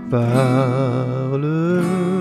parle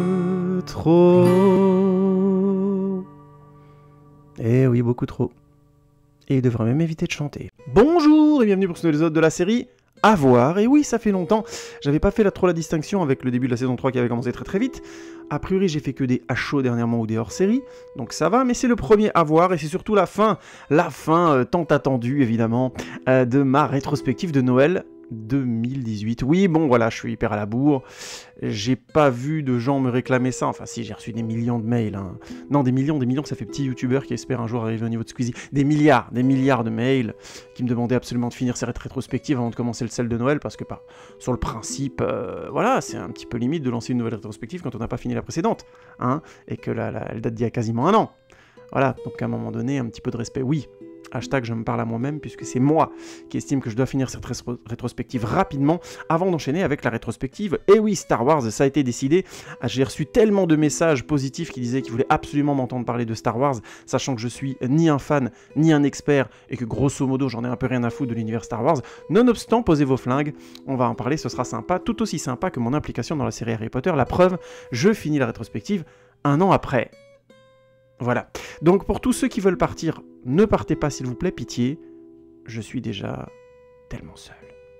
trop. Eh oui, beaucoup trop. Et il devrait même éviter de chanter. Bonjour et bienvenue pour ce nouvel épisode de la série À voir. Et oui, ça fait longtemps. J'avais pas fait trop la distinction avec le début de la saison 3 qui avait commencé très vite. A priori, j'ai fait que des HO dernièrement ou des hors-séries. Donc ça va, mais c'est le premier à voir et c'est surtout la fin tant attendue évidemment, de ma rétrospective de Noël 2018. Oui, bon, voilà, je suis hyper à la bourre. J'ai pas vu de gens me réclamer ça. Enfin, si, j'ai reçu des millions de mails. Hein. Non, des millions, ça fait petit youtubeur qui espère un jour arriver au niveau de Squeezie. Des milliards de mails qui me demandaient absolument de finir cette rétrospective avant de commencer le sel de Noël parce que, sur le principe, voilà, c'est un petit peu limite de lancer une nouvelle rétrospective quand on n'a pas fini la précédente. Hein, et que elle date d'il y a quasiment un an. Voilà, donc à un moment donné, un petit peu de respect, oui. Hashtag je me parle à moi-même puisque c'est moi qui estime que je dois finir cette rétrospective rapidement avant d'enchaîner avec la rétrospective. Et oui, Star Wars, ça a été décidé. J'ai reçu tellement de messages positifs qui disaient qu'ils voulaient absolument m'entendre parler de Star Wars, sachant que je suis ni un fan, ni un expert, et que grosso modo j'en ai un peu rien à foutre de l'univers Star Wars. Nonobstant, posez vos flingues, on va en parler, ce sera sympa, tout aussi sympa que mon implication dans la série Harry Potter. La preuve, je finis la rétrospective un an après. Voilà. Donc pour tous ceux qui veulent partir, ne partez pas s'il vous plaît, pitié. Je suis déjà tellement seul.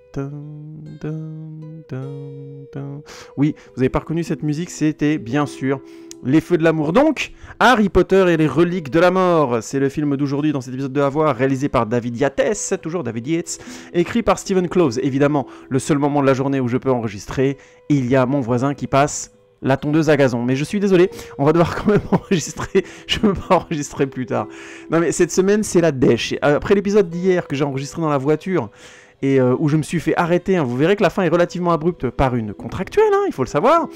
Oui, vous avez pas reconnu cette musique, c'était bien sûr Les Feux de l'amour. Donc, Harry Potter et les reliques de la mort. C'est le film d'aujourd'hui dans cet épisode de Avoir, réalisé par David Yates, toujours David Yates, écrit par Stephen Close. Évidemment, le seul moment de la journée où je peux enregistrer, il y a mon voisin qui passe la tondeuse à gazon, mais je suis désolé, on va devoir quand même enregistrer, je ne peux pas enregistrer plus tard. Non mais cette semaine c'est la dèche, après l'épisode d'hier que j'ai enregistré dans la voiture, et où je me suis fait arrêter, hein, vous verrez que la fin est relativement abrupte par une contractuelle, hein, il faut le savoir.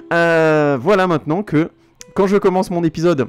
Voilà maintenant que, quand je commence mon épisode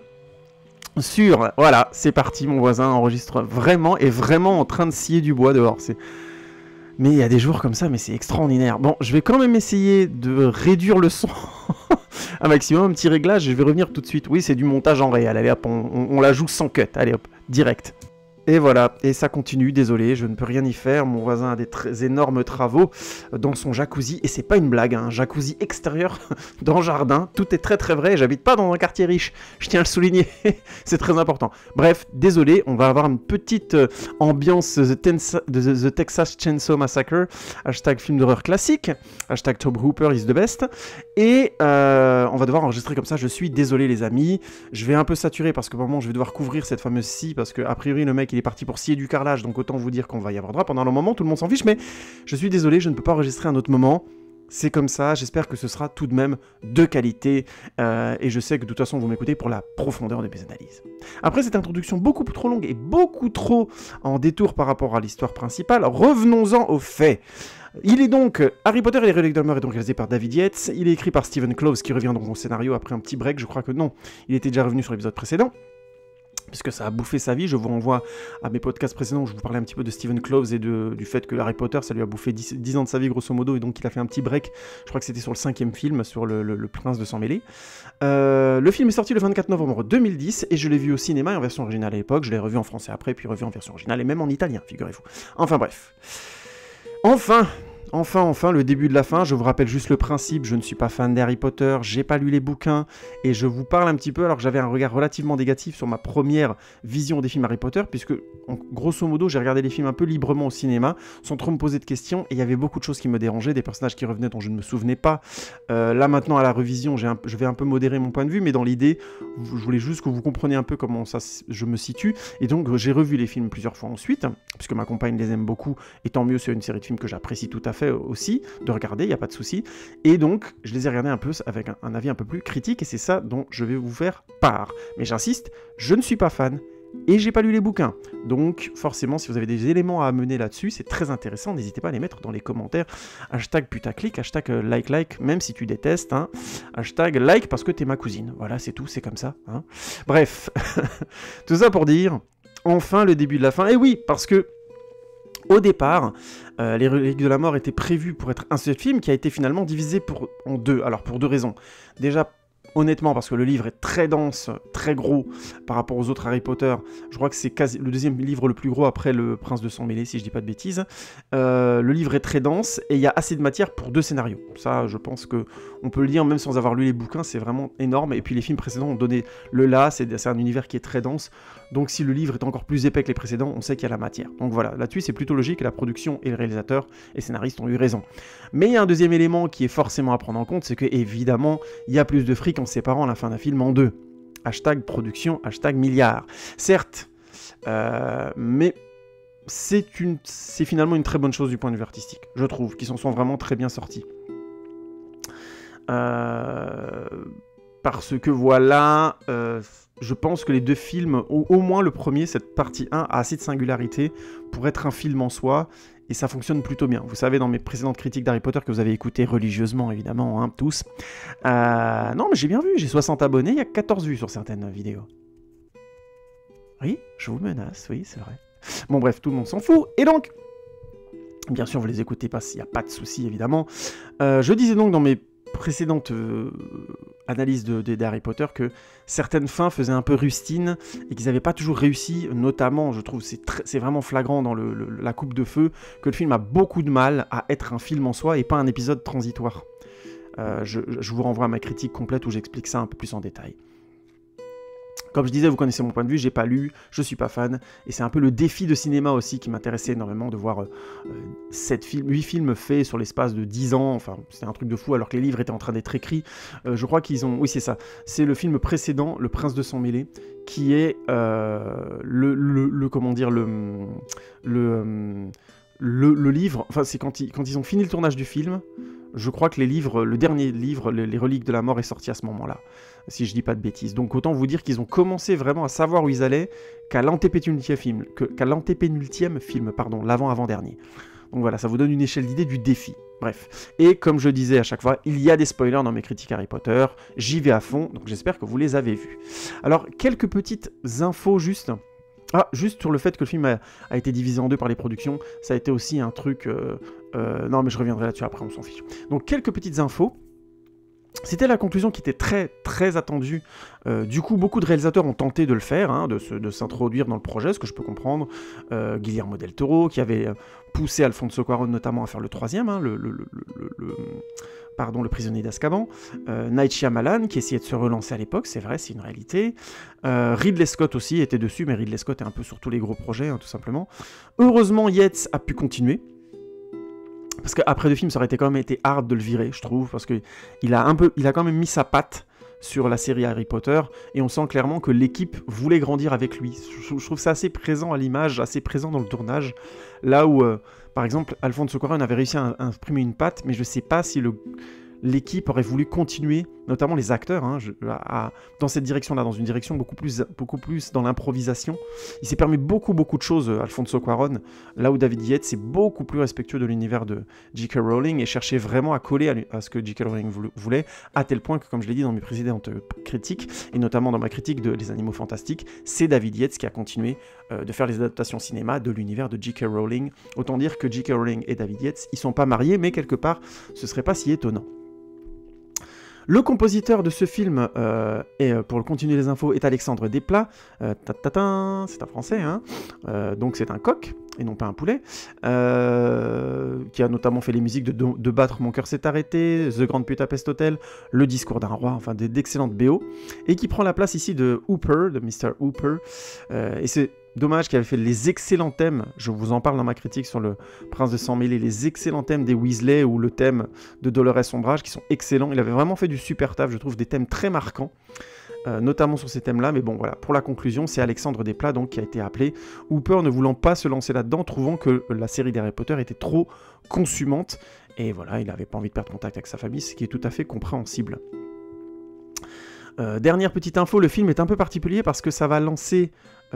sur, voilà, c'est parti, mon voisin enregistre vraiment, est vraiment en train de scier du bois dehors, Mais il y a des jours comme ça, mais c'est extraordinaire. Bon, je vais quand même essayer de réduire le son un maximum, un petit réglage, je vais revenir tout de suite. Oui, c'est du montage en réel, allez hop, on la joue sans cut, allez hop, direct. Et voilà, et ça continue, désolé, je ne peux rien y faire, mon voisin a des énormes travaux dans son jacuzzi, et c'est pas une blague, un jacuzzi extérieur dans le jardin, tout est très vrai, j'habite pas dans un quartier riche, je tiens à le souligner, c'est très important. Bref, désolé, on va avoir une petite ambiance The Texas Chainsaw Massacre, hashtag film d'horreur classique, hashtag Tobe Hooper is the best, et on va devoir enregistrer comme ça, je suis désolé les amis, je vais un peu saturer parce que vraiment je vais devoir couvrir cette fameuse scie, parce que a priori le mec il est parti pour scier du carrelage, donc autant vous dire qu'on va y avoir droit pendant un moment, tout le monde s'en fiche, mais je suis désolé, je ne peux pas enregistrer un autre moment, c'est comme ça, j'espère que ce sera tout de même de qualité, et je sais que de toute façon vous m'écoutez pour la profondeur de mes analyses. Après cette introduction beaucoup trop longue et beaucoup trop en détour par rapport à l'histoire principale, revenons-en aux faits. Il est donc, Harry Potter et les reliques de la mort est donc réalisé par David Yates, il est écrit par Stephen Close qui revient donc au scénario après un petit break, je crois que non, il était déjà revenu sur l'épisode précédent, puisque ça a bouffé sa vie. Je vous renvoie à mes podcasts précédents où je vous parlais un petit peu de Stephen Close et du fait que Harry Potter, ça lui a bouffé 10 ans de sa vie grosso modo, et donc il a fait un petit break, je crois que c'était sur le 5e film, sur le Prince de Sang Mêlé. Le film est sorti le 24 novembre 2010, et je l'ai vu au cinéma en version originale à l'époque, je l'ai revu en français après, puis revu en version originale, et même en italien, figurez-vous. Enfin bref. Enfin, le début de la fin, je vous rappelle juste le principe, je ne suis pas fan d'Harry Potter, j'ai pas lu les bouquins, et je vous parle un petit peu alors que j'avais un regard relativement négatif sur ma première vision des films Harry Potter, puisque, grosso modo, j'ai regardé les films un peu librement au cinéma, sans trop me poser de questions, et il y avait beaucoup de choses qui me dérangeaient, des personnages qui revenaient dont je ne me souvenais pas. Là, maintenant, à la révision, je vais un peu modérer mon point de vue, mais dans l'idée, je voulais juste que vous compreniez un peu comment je me situe, et donc j'ai revu les films plusieurs fois ensuite, puisque ma compagne les aime beaucoup, et tant mieux, c'est une série de films que j'apprécie tout à fait aussi, de regarder, il n'y a pas de souci, et donc je les ai regardés un peu avec un avis un peu plus critique, et c'est ça dont je vais vous faire part. Mais j'insiste, je ne suis pas fan, et j'ai pas lu les bouquins, donc forcément si vous avez des éléments à amener là-dessus, c'est très intéressant, n'hésitez pas à les mettre dans les commentaires, hashtag putaclic, hashtag like, même si tu détestes, hein, hashtag like parce que t'es ma cousine, voilà c'est tout, c'est comme ça, hein. Bref, tout ça pour dire, enfin le début de la fin, et oui, parce que au départ, les reliques de la mort étaient prévues pour être un seul film qui a été finalement divisé en deux. Alors pour deux raisons. Déjà, honnêtement, parce que le livre est très dense, très gros par rapport aux autres Harry Potter. Je crois que c'est quasi le deuxième livre le plus gros après Le Prince de Sang Mêlé, si je dis pas de bêtises. Le livre est très dense et il y a assez de matière pour 2 scénarios. Ça, je pense que on peut le dire même sans avoir lu les bouquins, c'est vraiment énorme. Et puis les films précédents ont donné le là, c'est un univers qui est très dense. Donc si le livre est encore plus épais que les précédents, on sait qu'il y a la matière. Donc voilà, là-dessus c'est plutôt logique et la production et le réalisateur et scénaristes ont eu raison. Mais il y a un deuxième élément qui est forcément à prendre en compte, c'est que évidemment, il y a plus de fric en séparant la fin d'un film en 2. Hashtag production, hashtag milliard. Certes, mais c'est finalement une très bonne chose du point de vue artistique, je trouve, qu'ils s'en sont vraiment très bien sortis. Parce que voilà, je pense que les 2 films, au moins le premier, cette partie 1, a assez de singularité pour être un film en soi, et ça fonctionne plutôt bien. Vous savez, dans mes précédentes critiques d'Harry Potter, que vous avez écoutées religieusement, évidemment, hein, tous. Non, mais j'ai bien vu, j'ai 60 abonnés, il y a 14 vues sur certaines vidéos. Oui, je vous menace, oui, c'est vrai. Bon bref, tout le monde s'en fout, et donc... Bien sûr, vous les écoutez pas, il n'y a pas de souci, évidemment. Je disais donc dans mes précédente analyse d'Harry Potter que certaines fins faisaient un peu rustines et qu'ils n'avaient pas toujours réussi, notamment, je trouve, c'est vraiment flagrant dans la coupe de feu, que le film a beaucoup de mal à être un film en soi et pas un épisode transitoire. Je vous renvoie à ma critique complète où j'explique ça un peu plus en détail. Comme je disais, vous connaissez mon point de vue, j'ai pas lu, je suis pas fan, et c'est un peu le défi de cinéma aussi qui m'intéressait énormément de voir 8 films faits sur l'espace de 10 ans, enfin c'était un truc de fou alors que les livres étaient en train d'être écrits. Je crois qu'ils ont... Oui c'est ça, c'est le film précédent, Le Prince de Sang Mêlé, qui est comment dire, le livre, enfin c'est quand ils ont fini le tournage du film. Je crois que le dernier livre, les Reliques de la Mort, est sorti à ce moment-là, si je dis pas de bêtises. Donc autant vous dire qu'ils ont commencé vraiment à savoir où ils allaient qu'à l'antépénultième film, l'avant-avant-dernier. Donc voilà, ça vous donne une échelle d'idée du défi. Bref, et comme je disais à chaque fois, il y a des spoilers dans mes critiques Harry Potter, j'y vais à fond, donc j'espère que vous les avez vus. Alors, quelques petites infos juste... juste sur le fait que le film a été divisé en 2 par les productions, ça a été aussi un truc... non, mais je reviendrai là-dessus après, on s'en fiche. Donc, quelques petites infos. C'était la conclusion qui était très, très attendue. Du coup, beaucoup de réalisateurs ont tenté de le faire, hein, de s'introduire dans le projet, ce que je peux comprendre. Guillermo del Toro, qui avait poussé Alfonso Cuarón notamment à faire le 3e, hein, le prisonnier d'Azkaban, Night Shyamalan qui essayait de se relancer à l'époque, c'est vrai, c'est une réalité. Ridley Scott aussi était dessus, mais Ridley Scott est un peu sur tous les gros projets, hein, tout simplement. Heureusement, Yates a pu continuer, parce qu'après 2 films, ça aurait quand même été hard de le virer, je trouve, parce qu'il a quand même mis sa patte sur la série Harry Potter, et on sent clairement que l'équipe voulait grandir avec lui. Je trouve ça assez présent à l'image, assez présent dans le tournage, là où... par exemple, Alfonso Cuarón avait réussi à imprimer une patte, mais je ne sais pas si l'équipe aurait voulu continuer, notamment les acteurs, hein, dans cette direction-là, dans une direction beaucoup plus dans l'improvisation. Il s'est permis beaucoup de choses, Alfonso Cuarón, là où David Yates est beaucoup plus respectueux de l'univers de J.K. Rowling et cherchait vraiment à coller à ce que J.K. Rowling voulait, à tel point que, comme je l'ai dit dans mes précédentes critiques, et notamment dans ma critique de Les Animaux Fantastiques, c'est David Yates qui a continué de faire les adaptations cinéma de l'univers de J.K. Rowling. Autant dire que J.K. Rowling et David Yates, ils sont pas mariés, mais quelque part, ce serait pas si étonnant. Le compositeur de ce film, pour continuer les infos, est Alexandre Desplat. C'est un français, hein, donc c'est un coq, et non pas un poulet, qui a notamment fait les musiques de Battre mon cœur s'est arrêté, The Grand Budapest Hotel, Le discours d'un roi, enfin d'excellentes BO, et qui prend la place ici de Hooper, de Mr. Hooper, et c'est dommage qu'il avait fait les excellents thèmes, je vous en parle dans ma critique sur Le Prince de Sang Mêlé, les excellents thèmes des Weasley ou le thème de Dolores Ombrage qui sont excellents. Il avait vraiment fait du super taf, je trouve des thèmes très marquants, notamment sur ces thèmes-là. Mais bon, voilà, pour la conclusion, c'est Alexandre Desplat donc, qui a été appelé. Hooper ne voulant pas se lancer là-dedans, trouvant que la série d'Harry Potter était trop consumante. Et voilà, il n'avait pas envie de perdre contact avec sa famille, ce qui est tout à fait compréhensible. Dernière petite info, le film est un peu particulier parce que ça va lancer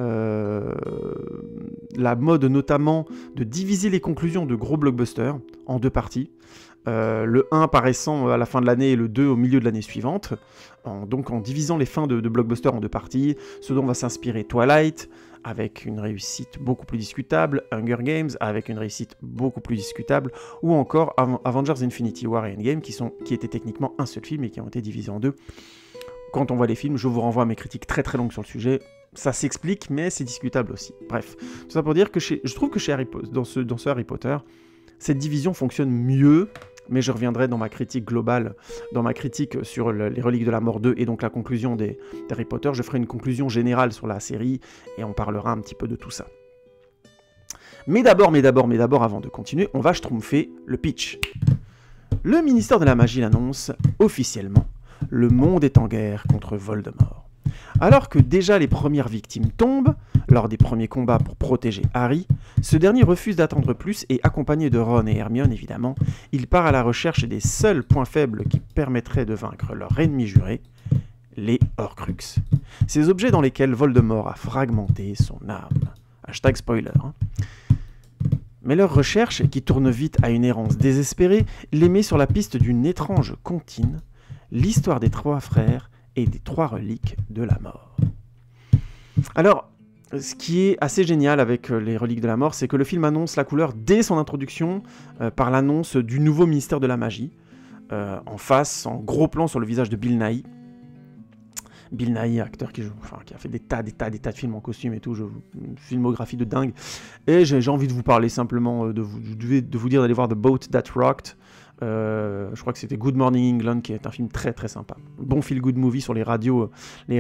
la mode notamment de diviser les conclusions de gros blockbusters en 2 parties. Le 1 apparaissant à la fin de l'année et le 2 au milieu de l'année suivante. Donc en divisant les fins de blockbusters en 2 parties, ce dont va s'inspirer Twilight, avec une réussite beaucoup plus discutable, Hunger Games, avec une réussite beaucoup plus discutable, ou encore Avengers Infinity War et Endgame, qui étaient techniquement un seul film et qui ont été divisés en 2. quand on voit les films, je vous renvoie à mes critiques très très longues sur le sujet. Ça s'explique, mais c'est discutable aussi. Bref, tout ça pour dire que je trouve que chez dans ce Harry Potter, cette division fonctionne mieux, mais je reviendrai dans ma critique globale, dans ma critique sur les Reliques de la Mort 2, et donc la conclusion d'Harry Potter. Je ferai une conclusion générale sur la série, et on parlera un petit peu de tout ça. Mais d'abord, avant de continuer, on va schtroumpfer le pitch. Le ministère de la Magie l'annonce officiellement. Le monde est en guerre contre Voldemort. Alors que déjà les premières victimes tombent, lors des premiers combats pour protéger Harry, ce dernier refuse d'attendre plus et, accompagné de Ron et Hermione évidemment, il part à la recherche des seuls points faibles qui permettraient de vaincre leur ennemi juré, les Horcruxes. Ces objets dans lesquels Voldemort a fragmenté son âme. Hashtag spoiler. Mais leur recherche, qui tourne vite à une errance désespérée, les met sur la piste d'une étrange comptine, l'histoire des 3 frères et des 3 reliques de la mort. Alors, ce qui est assez génial avec les reliques de la mort, c'est que le film annonce la couleur dès son introduction par l'annonce du nouveau ministère de la magie, en face, en gros plan sur le visage de Bill Nighy. Bill Nighy, acteur qui a fait des tas de films en costume et tout, une filmographie de dingue. Et j'ai envie de vous parler simplement, de vous dire d'aller voir The Boat That Rocked. Je crois que c'était Good Morning England, qui est un film très très sympa. Bon feel good movie sur les radios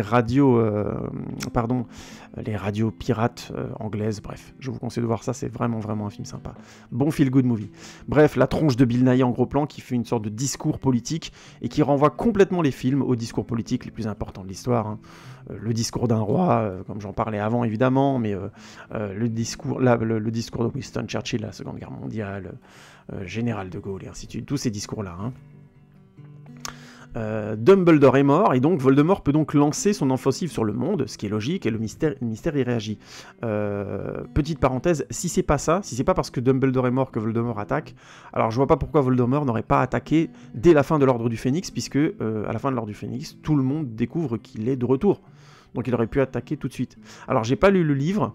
pirates anglaises. Bref, je vous conseille de voir ça, c'est vraiment un film sympa. Bon feel good movie. Bref, la tronche de Bill Nighy en gros plan qui fait une sorte de discours politique et qui renvoie complètement les films aux discours politiques les plus importants de l'histoire. Le discours d'un roi, comme j'en parlais avant évidemment, mais le discours de Winston Churchill, la Seconde Guerre mondiale, Général de Gaulle et ainsi de suite, tous ces discours-là. Dumbledore est mort, et donc Voldemort peut donc lancer son offensive sur le monde, ce qui est logique, et le mystère y réagit. Petite parenthèse, si c'est pas parce que Dumbledore est mort que Voldemort attaque, alors je vois pas pourquoi Voldemort n'aurait pas attaqué dès la fin de l'Ordre du Phénix, puisque à la fin de l'Ordre du Phénix, tout le monde découvre qu'il est de retour. Donc il aurait pu attaquer tout de suite. Alors j'ai pas lu le livre,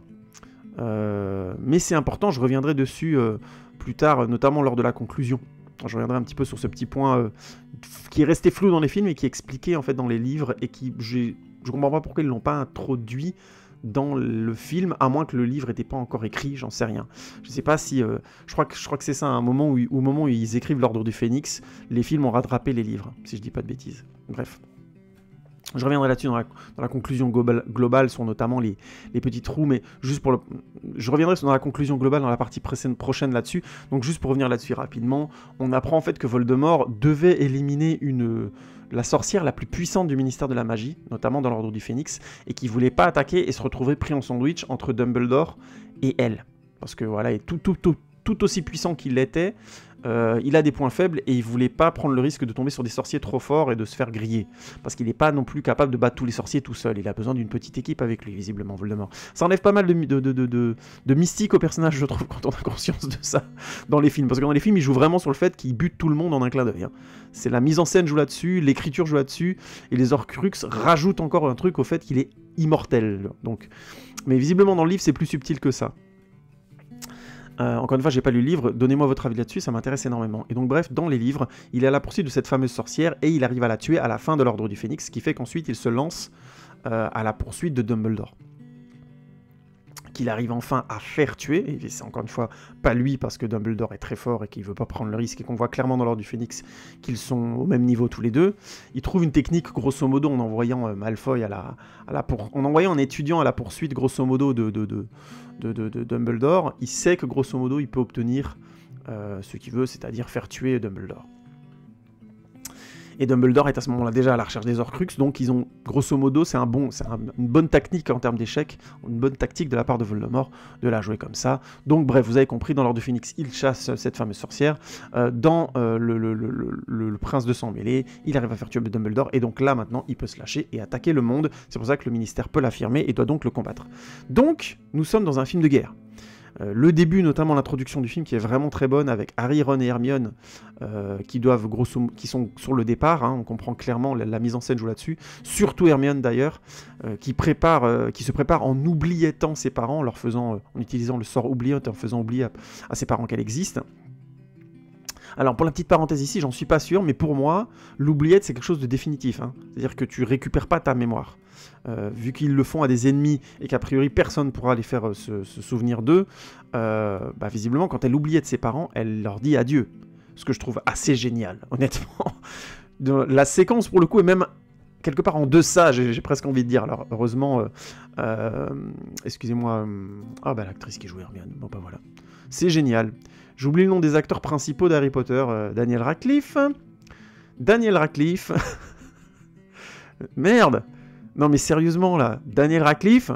mais c'est important, je reviendrai dessus plus tard, notamment lors de la conclusion. Je reviendrai un petit peu sur ce petit point qui est resté flou dans les films et qui est expliqué en fait dans les livres et qui, je comprends pas pourquoi ils l'ont pas introduit dans le film, à moins que le livre n'était pas encore écrit, j'en sais rien. Je sais pas si, je crois que c'est ça, au moment où ils écrivent l'Ordre du Phénix, les films ont rattrapé les livres, si je dis pas de bêtises. Bref. Je reviendrai là-dessus dans la conclusion globale sur notamment les petits trous, mais juste je reviendrai dans la conclusion globale dans la partie prochaine là-dessus. Donc juste pour revenir là-dessus rapidement, on apprend en fait que Voldemort devait éliminer la sorcière la plus puissante du ministère de la magie, notamment dans l'Ordre du Phénix, et qui voulait pas attaquer et se retrouver pris en sandwich entre Dumbledore et elle. Parce que voilà, et tout aussi puissant qu'il l'était, il a des points faibles et il voulait pas prendre le risque de tomber sur des sorciers trop forts et de se faire griller. Parce qu'il n'est pas non plus capable de battre tous les sorciers tout seul. Il a besoin d'une petite équipe avec lui, visiblement, Voldemort. Ça enlève pas mal de mystique au personnage, je trouve, quand on a conscience de ça dans les films. Parce que dans les films, il joue vraiment sur le fait qu'il bute tout le monde en un clin d'œil. C'est la mise en scène joue là-dessus, l'écriture joue là-dessus, et les Horcruxes rajoutent encore un truc au fait qu'il est immortel. Donc, mais visiblement, dans le livre, c'est plus subtil que ça. Encore une fois, j'ai pas lu le livre, donnez-moi votre avis là-dessus, ça m'intéresse énormément. Et donc bref, dans les livres, il est à la poursuite de cette fameuse sorcière et il arrive à la tuer à la fin de l'Ordre du Phénix, ce qui fait qu'ensuite il se lance à la poursuite de Dumbledore. Qu'il arrive enfin à faire tuer, et c'est encore une fois pas lui parce que Dumbledore est très fort et qu'il veut pas prendre le risque et qu'on voit clairement dans l'Ordre du Phénix qu'ils sont au même niveau tous les deux. Il trouve une technique grosso modo en envoyant Malfoy en envoyant un étudiant à la poursuite grosso modo de Dumbledore. Il sait que grosso modo il peut obtenir ce qu'il veut, c'est-à-dire faire tuer Dumbledore. Et Dumbledore est à ce moment-là déjà à la recherche des Horcruxes, donc ils ont, grosso modo, c'est une bonne technique en termes d'échecs, une bonne tactique de la part de Voldemort de la jouer comme ça. Donc bref, vous avez compris, dans l'Ordre du Phénix, il chasse cette fameuse sorcière. Dans le Prince de Sang Mêlé, il arrive à faire tuer Dumbledore, et donc là, maintenant, il peut se lâcher et attaquer le monde. C'est pour ça que le ministère peut l'affirmer et doit donc le combattre. Donc, nous sommes dans un film de guerre. Le début, notamment l'introduction du film, qui est vraiment très bonne, avec Harry, Ron et Hermione, qui sont sur le départ, on comprend clairement, la mise en scène joue là-dessus, surtout Hermione d'ailleurs, qui se prépare en oubliettant ses parents, en utilisant le sort oubliette, en faisant oublier à ses parents qu'elle existe. Alors pour la petite parenthèse ici, j'en suis pas sûr, mais pour moi, l'oubliette c'est quelque chose de définitif. Hein. C'est-à-dire que tu récupères pas ta mémoire. Vu qu'ils le font à des ennemis et qu'a priori personne ne pourra les faire se souvenir d'eux, bah, visiblement quand elle oubliette ses parents, elle leur dit adieu. Ce que je trouve assez génial, honnêtement. La séquence pour le coup est même quelque part en deçà, j'ai presque envie de dire. Alors heureusement, excusez-moi, ah bah l'actrice qui joue Hermione, bon bah voilà. C'est génial. J'oublie le nom des acteurs principaux d'Harry Potter. Daniel Radcliffe. Daniel Radcliffe. Merde. Non mais sérieusement là, Daniel Radcliffe.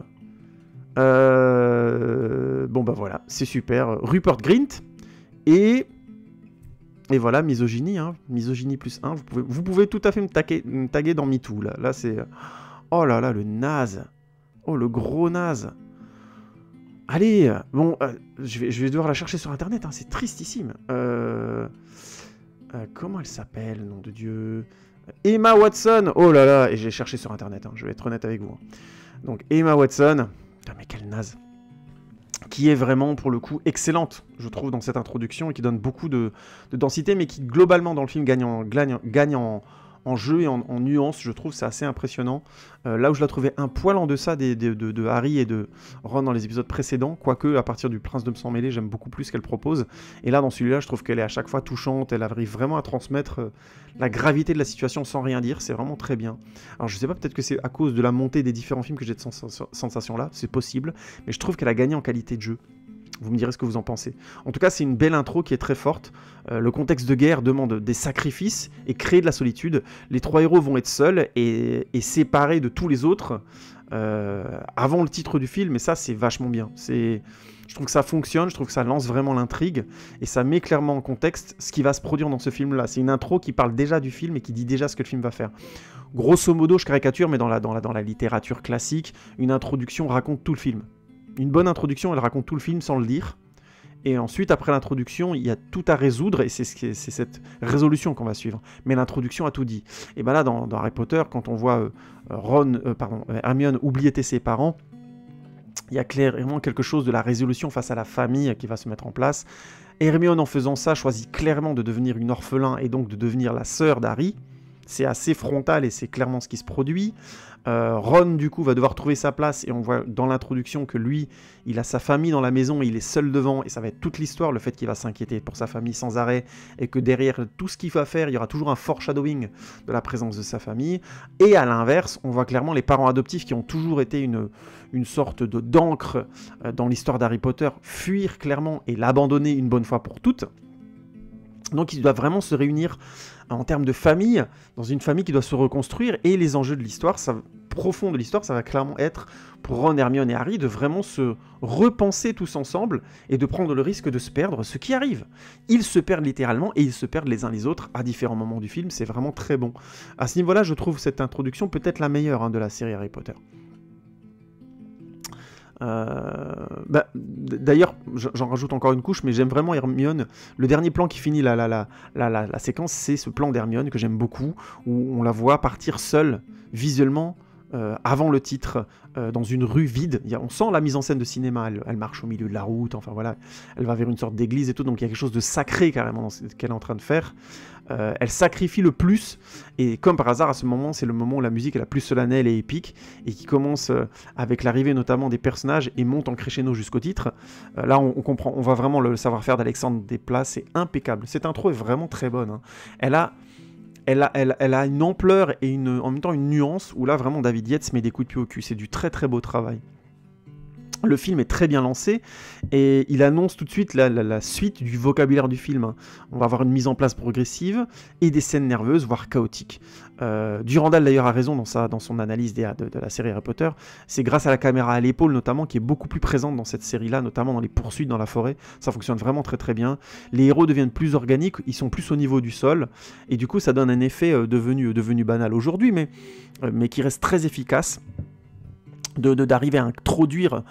Bon bah voilà, c'est super. Rupert Grint. Et voilà, misogynie. Hein. Misogynie plus 1. Vous pouvez tout à fait me taguer dans MeToo. Là c'est... Oh là là, le naze. Oh le gros naze. Allez, bon, je vais devoir la chercher sur internet, hein, c'est tristissime. Comment elle s'appelle, nom de Dieu? Emma Watson. Oh là là, et j'ai cherché sur internet, hein, je vais être honnête avec vous. Donc Emma Watson, putain mais quelle naze. Qui est vraiment, pour le coup, excellente, je trouve, dans cette introduction, et qui donne beaucoup de densité, mais qui, globalement, dans le film, gagne en jeu et en nuance, je trouve, c'est assez impressionnant. Là où je la trouvais un poil en deçà de Harry et de Ron dans les épisodes précédents, quoique à partir du Prince de Sang Mêlé, j'aime beaucoup plus ce qu'elle propose. Et là, dans celui-là, je trouve qu'elle est à chaque fois touchante, elle arrive vraiment à transmettre la gravité de la situation sans rien dire, c'est vraiment très bien. Alors je sais pas, peut-être que c'est à cause de la montée des différents films que j'ai de sensation-là, c'est possible, mais je trouve qu'elle a gagné en qualité de jeu. Vous me direz ce que vous en pensez. En tout cas, c'est une belle intro qui est très forte. Le contexte de guerre demande des sacrifices et crée de la solitude. Les trois héros vont être seuls et séparés de tous les autres avant le titre du film, et ça, c'est vachement bien. Je trouve que ça fonctionne, je trouve que ça lance vraiment l'intrigue, et ça met clairement en contexte ce qui va se produire dans ce film-là. C'est une intro qui parle déjà du film et qui dit déjà ce que le film va faire. Grosso modo, je caricature, mais dans la littérature classique, une introduction raconte tout le film. Une bonne introduction, elle raconte tout le film sans le dire. Et ensuite, après l'introduction, il y a tout à résoudre, et c'est cette résolution qu'on va suivre. Mais l'introduction a tout dit. Et bien là, dans Harry Potter, quand on voit Hermione oublier ses parents, il y a clairement quelque chose de la résolution face à la famille qui va se mettre en place. Hermione, en faisant ça, choisit clairement de devenir une orphelin et donc de devenir la sœur d'Harry. C'est assez frontal et c'est clairement ce qui se produit. Ron, du coup, va devoir trouver sa place, et on voit dans l'introduction que lui, il a sa famille dans la maison, et il est seul devant, et ça va être toute l'histoire, le fait qu'il va s'inquiéter pour sa famille sans arrêt, et que derrière tout ce qu'il va faire, il y aura toujours un foreshadowing de la présence de sa famille. Et à l'inverse, on voit clairement les parents adoptifs qui ont toujours été une sorte d'encre dans l'histoire d'Harry Potter, fuir clairement et l'abandonner une bonne fois pour toutes. Donc ils doivent vraiment se réunir en termes de famille, dans une famille qui doit se reconstruire, et les enjeux de l'histoire, profond de l'histoire, ça va clairement être, pour Ron, Hermione et Harry, de vraiment se repenser tous ensemble, et de prendre le risque de se perdre, ce qui arrive. Ils se perdent littéralement, et ils se perdent les uns les autres à différents moments du film, c'est vraiment très bon. À ce niveau-là, je trouve cette introduction peut-être la meilleure de la série Harry Potter. D'ailleurs, j'en rajoute encore une couche, mais j'aime vraiment Hermione. Le dernier plan qui finit la séquence, c'est ce plan d'Hermione que j'aime beaucoup, où on la voit partir seule, visuellement, avant le titre, dans une rue vide. On sent la mise en scène de cinéma, elle marche au milieu de la route, enfin voilà, elle va vers une sorte d'église et tout, donc il y a quelque chose de sacré carrément dans ce qu'elle est en train de faire. Elle sacrifie le plus, et comme par hasard, à ce moment, c'est le moment où la musique est la plus solennelle et épique, et qui commence avec l'arrivée notamment des personnages, et monte en crescendo jusqu'au titre. Là, on comprend, on voit vraiment le savoir-faire d'Alexandre Desplat, c'est impeccable. Cette intro est vraiment très bonne. Hein. Elle a une ampleur et en même temps une nuance, où là, vraiment, David Yates met des coups de pied au cul. C'est du très très beau travail. Le film est très bien lancé, et il annonce tout de suite la suite du vocabulaire du film. Hein. On va avoir une mise en place progressive et des scènes nerveuses, voire chaotiques. Durandal d'ailleurs a raison dans son analyse de la série Harry Potter. C'est grâce à la caméra à l'épaule notamment, qui est beaucoup plus présente dans cette série-là, notamment dans les poursuites dans la forêt. Ça fonctionne vraiment très très bien. Les héros deviennent plus organiques, ils sont plus au niveau du sol, et du coup ça donne un effet devenu banal aujourd'hui, mais qui reste très efficace. D'arriver à introduire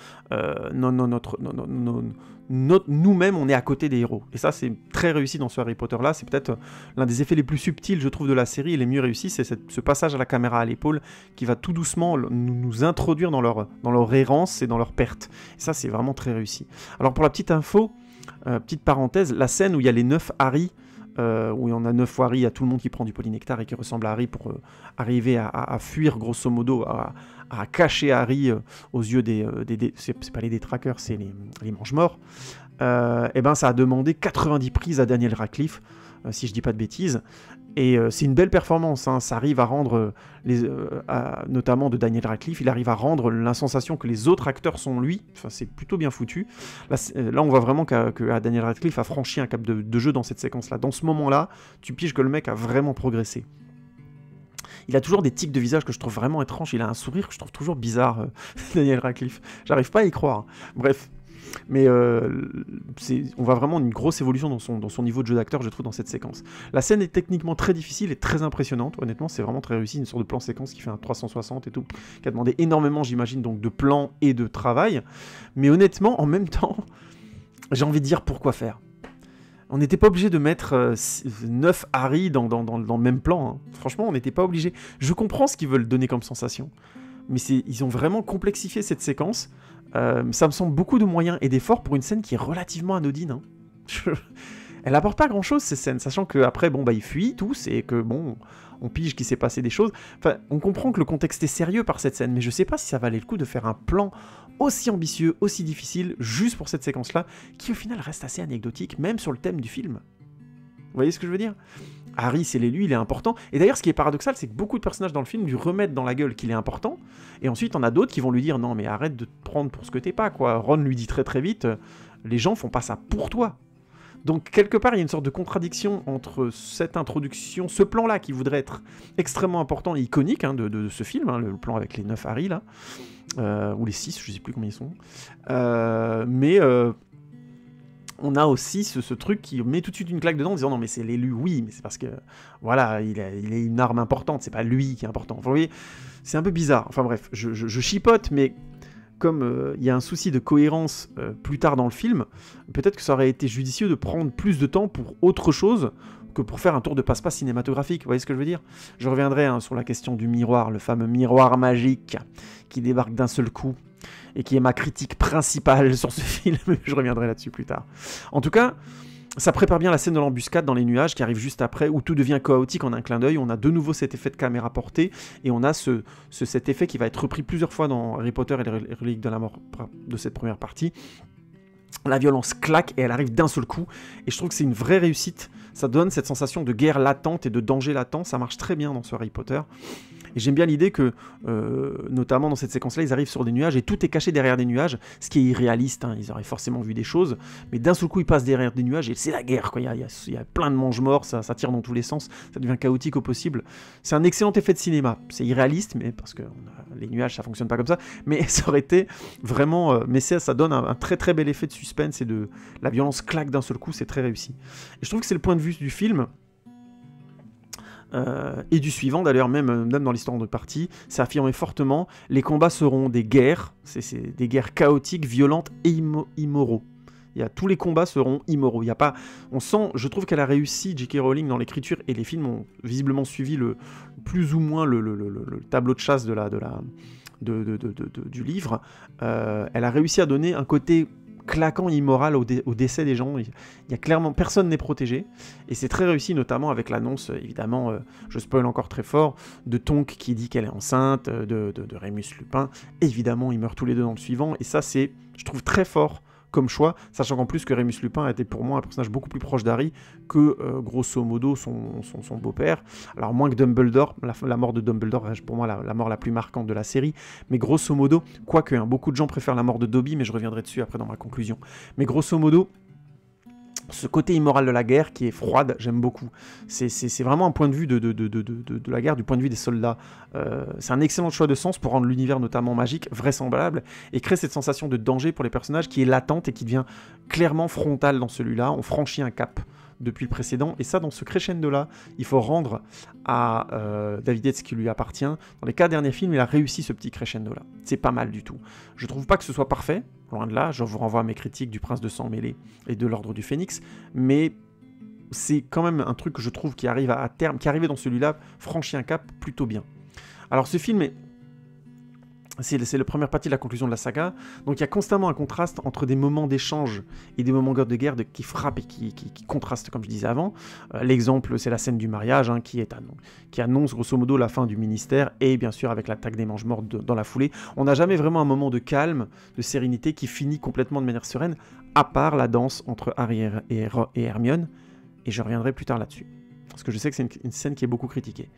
nous-mêmes, on est à côté des héros. Et ça, c'est très réussi dans ce Harry Potter-là. C'est peut-être l'un des effets les plus subtils, je trouve, de la série, et les mieux réussis. C'est ce passage à la caméra à l'épaule qui va tout doucement nous introduire dans leur errance et dans leur perte. Et ça, c'est vraiment très réussi. Alors, pour la petite info, petite parenthèse, la scène où il y a les 9 Harry où il y en a 9 fois Harry, il y a tout le monde qui prend du polynectar et qui ressemble à Harry pour arriver à fuir, grosso modo, à cacher Harry aux yeux c'est pas les détraqueurs, c'est les mange-morts. Et ben ça a demandé 90 prises à Daniel Radcliffe, si je dis pas de bêtises. Et c'est une belle performance, hein. Ça arrive à rendre, notamment de Daniel Radcliffe, il arrive à rendre la sensation que les autres acteurs sont lui. Enfin, c'est plutôt bien foutu. Là on voit vraiment que Daniel Radcliffe a franchi un cap de jeu dans cette séquence-là. Dans ce moment-là, tu piges que le mec a vraiment progressé. Il a toujours des tics de visage que je trouve vraiment étranges. Il a un sourire que je trouve toujours bizarre, Daniel Radcliffe. J'arrive pas à y croire. Bref. Mais on voit vraiment une grosse évolution dans son niveau de jeu d'acteur, je trouve, dans cette séquence. La scène est techniquement très difficile et très impressionnante. Honnêtement, c'est vraiment très réussi. Une sorte de plan-séquence qui fait un 360 et tout, qui a demandé énormément, j'imagine, donc de plans et de travail. Mais honnêtement, en même temps, j'ai envie de dire pourquoi faire. On n'était pas obligé de mettre 9 Harry dans le même plan. Hein. Franchement, on n'était pas obligé. Je comprends ce qu'ils veulent donner comme sensation. Mais ils ont vraiment complexifié cette séquence. Ça me semble beaucoup de moyens et d'efforts pour une scène qui est relativement anodine. Hein. Elle apporte pas grand-chose, ces scènes, sachant qu'après, ils fuient tous et que, on pige qu'il s'est passé des choses. Enfin, on comprend que le contexte est sérieux par cette scène, mais je sais pas si ça valait le coup de faire un plan aussi ambitieux, aussi difficile, juste pour cette séquence-là, qui au final reste assez anecdotique, même sur le thème du film. Vous voyez ce que je veux dire ? Harry, c'est l'élu, il est important. Et d'ailleurs, ce qui est paradoxal, c'est que beaucoup de personnages dans le film lui remettent dans la gueule qu'il est important. Et ensuite, on a d'autres qui vont lui dire « Non, mais arrête de te prendre pour ce que t'es pas, quoi. » Ron lui dit très très vite « Les gens font pas ça pour toi. » Donc, quelque part, il y a une sorte de contradiction entre cette introduction, ce plan-là, qui voudrait être extrêmement important et iconique de ce film, le plan avec les 9 Harry, là. Ou les 6, je sais plus combien ils sont. On a aussi ce truc qui met tout de suite une claque dedans en disant non mais c'est l'élu, oui, mais c'est parce que voilà, il est une arme importante, c'est pas lui qui est important. Enfin, vous voyez, c'est un peu bizarre. Enfin bref, je chipote, mais comme il y a un souci de cohérence plus tard dans le film, peut-être que ça aurait été judicieux de prendre plus de temps pour autre chose que pour faire un tour de passe-passe cinématographique. Vous voyez ce que je veux dire ? Je reviendrai sur la question du miroir, le fameux miroir magique qui débarque d'un seul coup. Et qui est ma critique principale sur ce film, je reviendrai là-dessus plus tard. En tout cas, ça prépare bien la scène de l'embuscade dans les nuages qui arrive juste après, où tout devient chaotique en un clin d'œil. On a de nouveau cet effet de caméra portée, et on a cet effet qui va être repris plusieurs fois dans Harry Potter et les reliques de la mort de cette première partie. La violence claque et elle arrive d'un seul coup, et je trouve que c'est une vraie réussite. Ça donne cette sensation de guerre latente et de danger latent, ça marche très bien dans ce Harry Potter. Et j'aime bien l'idée que, notamment dans cette séquence-là, ils arrivent sur des nuages et tout est caché derrière des nuages, ce qui est irréaliste, hein. Ils auraient forcément vu des choses, mais d'un seul coup ils passent derrière des nuages et c'est la guerre, quoi. Il y a plein de mange-morts, ça tire dans tous les sens, ça devient chaotique au possible. C'est un excellent effet de cinéma, c'est irréaliste, mais parce que les nuages ça fonctionne pas comme ça, mais ça aurait été vraiment... mais ça donne un très très bel effet de suspense et de... La violence claque d'un seul coup, c'est très réussi. Et je trouve que c'est le point de vue du film... et du suivant d'ailleurs, même dans l'histoire de partie, c'est affirmé fortement, les combats seront des guerres, c'est des guerres chaotiques, violentes et immoraux. Tous les combats seront immoraux. Il y a pas, on sent, je trouve qu'elle a réussi, J.K. Rowling, dans l'écriture, et les films ont visiblement suivi plus ou moins le tableau de chasse du livre. Elle a réussi à donner un côté claquant immoral au décès des gens. Il y a clairement, personne n'est protégé, et c'est très réussi, notamment avec l'annonce, évidemment, je spoil encore très fort, de Tonks qui dit qu'elle est enceinte, de Rémus Lupin. Évidemment, ils meurent tous les deux dans le suivant, et ça, c'est, je trouve, très fort comme choix, sachant qu'en plus que Rémus Lupin était pour moi un personnage beaucoup plus proche d'Harry que, grosso modo, son beau-père. Alors, moins que Dumbledore, la mort de Dumbledore reste pour moi la mort la plus marquante de la série, mais grosso modo, quoique, beaucoup de gens préfèrent la mort de Dobby, mais je reviendrai dessus après dans ma conclusion. Mais grosso modo, ce côté immoral de la guerre qui est froide, j'aime beaucoup. C'est vraiment un point de vue de la guerre, du point de vue des soldats. C'est un excellent choix de sens pour rendre l'univers notamment magique, vraisemblable, et créer cette sensation de danger pour les personnages qui est latente et qui devient clairement frontale dans celui-là. On franchit un cap depuis le précédent, et ça, dans ce crescendo-là, il faut rendre à David Yates ce qui lui appartient. Dans les 4 derniers films, il a réussi ce petit crescendo-là. C'est pas mal du tout. Je trouve pas que ce soit parfait, loin de là, je vous renvoie à mes critiques du Prince de Sang Mêlé et de l'Ordre du Phénix, mais c'est quand même un truc que je trouve qui arrive à terme, qui arrivé dans celui-là, franchit un cap plutôt bien. Alors ce film c'est la première partie de la conclusion de la saga. Donc il y a constamment un contraste entre des moments d'échange et des moments de guerre qui frappent et qui contrastent, comme je disais avant. L'exemple, c'est la scène du mariage, hein, qui annonce grosso modo la fin du ministère, et bien sûr avec l'attaque des Mange-Morts dans la foulée. On n'a jamais vraiment un moment de calme, de sérénité qui finit complètement de manière sereine, à part la danse entre Harry et Hermione, et je reviendrai plus tard là-dessus. Parce que je sais que c'est une scène qui est beaucoup critiquée.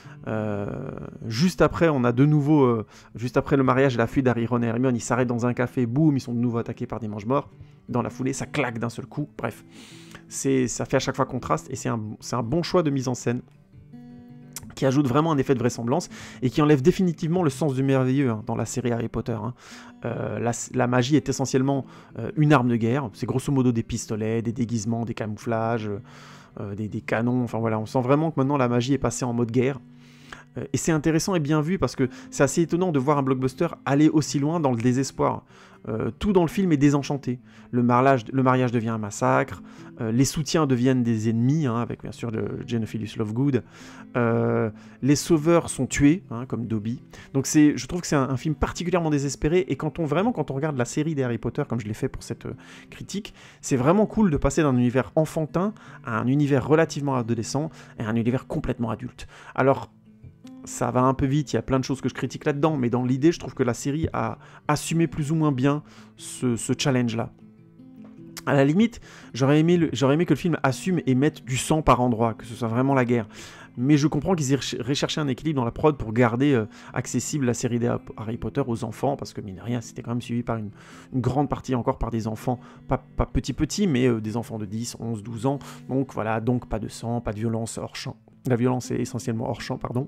Juste après, on a de nouveau, juste après le mariage et la fuite d'Harry, Ron et Hermione, ils s'arrêtent dans un café, boum, ils sont de nouveau attaqués par des Mange-Morts. Dans la foulée, ça claque d'un seul coup. Bref, ça fait à chaque fois contraste, et c'est un bon choix de mise en scène, qui ajoute vraiment un effet de vraisemblance, et qui enlève définitivement le sens du merveilleux, hein, dans la série Harry Potter. Hein. La magie est essentiellement une arme de guerre, c'est grosso modo des pistolets, des déguisements, des camouflages, des canons, enfin voilà, on sent vraiment que maintenant la magie est passée en mode guerre. Et c'est intéressant et bien vu, parce que c'est assez étonnant de voir un blockbuster aller aussi loin dans le désespoir. Tout dans le film est désenchanté. Le mariage devient un massacre, les soutiens deviennent des ennemis, hein, avec bien sûr Xenophilus Lovegood, les sauveurs sont tués, hein, comme Dobby. Donc je trouve que c'est un film particulièrement désespéré, et quand on regarde la série des Harry Potter, comme je l'ai fait pour cette critique, c'est vraiment cool de passer d'un univers enfantin à un univers relativement adolescent, et un univers complètement adulte. Alors, ça va un peu vite, il y a plein de choses que je critique là-dedans, mais dans l'idée, je trouve que la série a assumé plus ou moins bien ce challenge-là. À la limite, j'aurais aimé que le film assume et mette du sang par endroit, que ce soit vraiment la guerre. Mais je comprends qu'ils aient recherché un équilibre dans la prod pour garder accessible la série des Harry Potter aux enfants, parce que mine de rien, c'était quand même suivi par une grande partie encore par des enfants, pas petits, mais des enfants de 10, 11, 12 ans. Donc voilà, donc pas de sang, pas de violence hors champ. La violence est essentiellement hors champ, pardon.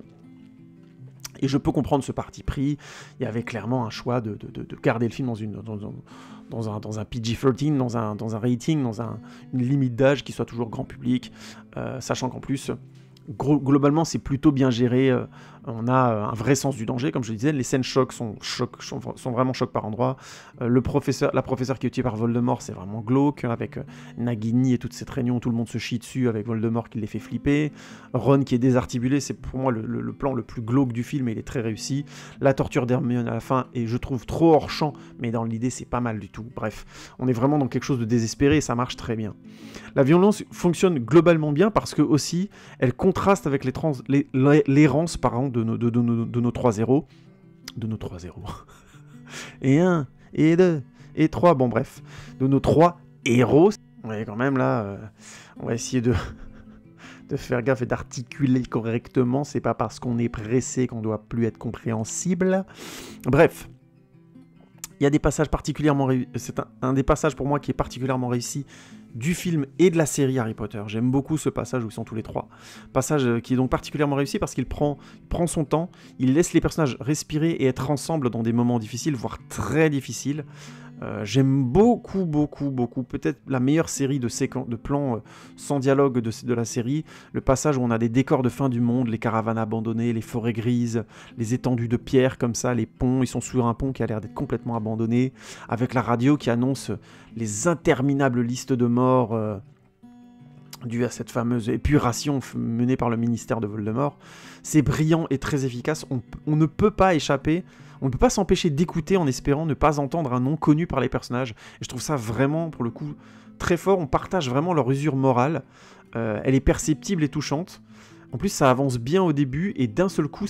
Et je peux comprendre ce parti pris. Il y avait clairement un choix de garder le film dans un PG-13, dans un rating, dans une limite d'âge qui soit toujours grand public, sachant qu'en plus, globalement, c'est plutôt bien géré. On a un vrai sens du danger, comme je le disais. Les scènes chocs sont vraiment chocs par endroits. La professeure qui est tuée par Voldemort, c'est vraiment glauque, avec Nagini et toute cette réunion où tout le monde se chie dessus avec Voldemort qui les fait flipper. Ron qui est désarticulé, c'est pour moi le plan le plus glauque du film, et il est très réussi. La torture d'Hermione à la fin, et je trouve trop hors champ, mais dans l'idée, c'est pas mal du tout. Bref, on est vraiment dans quelque chose de désespéré, et ça marche très bien. La violence fonctionne globalement bien, parce que aussi, elle contraste avec l'errance, de nos 3 héros. De nos 3 héros. Et 1, et 2, et 3, bon bref. De nos 3 héros. Ouais, quand même là, on va essayer de faire gaffe et d'articuler correctement. C'est pas parce qu'on est pressé qu'on doit plus être compréhensible. Bref. Il y a des passages particulièrement réussis. C'est un des passages pour moi qui est particulièrement réussi du film et de la série Harry Potter. J'aime beaucoup ce passage où ils sont tous les trois. Passage qui est donc particulièrement réussi parce qu'il prend son temps, il laisse les personnages respirer et être ensemble dans des moments difficiles, voire très difficiles. J'aime beaucoup, peut-être la meilleure série de plans sans dialogue de la série, le passage où on a des décors de fin du monde, les caravanes abandonnées, les forêts grises, les étendues de pierre comme ça, les ponts, ils sont sur un pont qui a l'air d'être complètement abandonné, avec la radio qui annonce les interminables listes de morts dues à cette fameuse épuration menée par le ministère de Voldemort. C'est brillant et très efficace, on ne peut pas échapper. On ne peut pas s'empêcher d'écouter en espérant ne pas entendre un nom connu par les personnages. Et je trouve ça vraiment, pour le coup, très fort. On partage vraiment leur usure morale. Elle est perceptible et touchante. En plus, ça avance bien au début. Et d'un seul coup,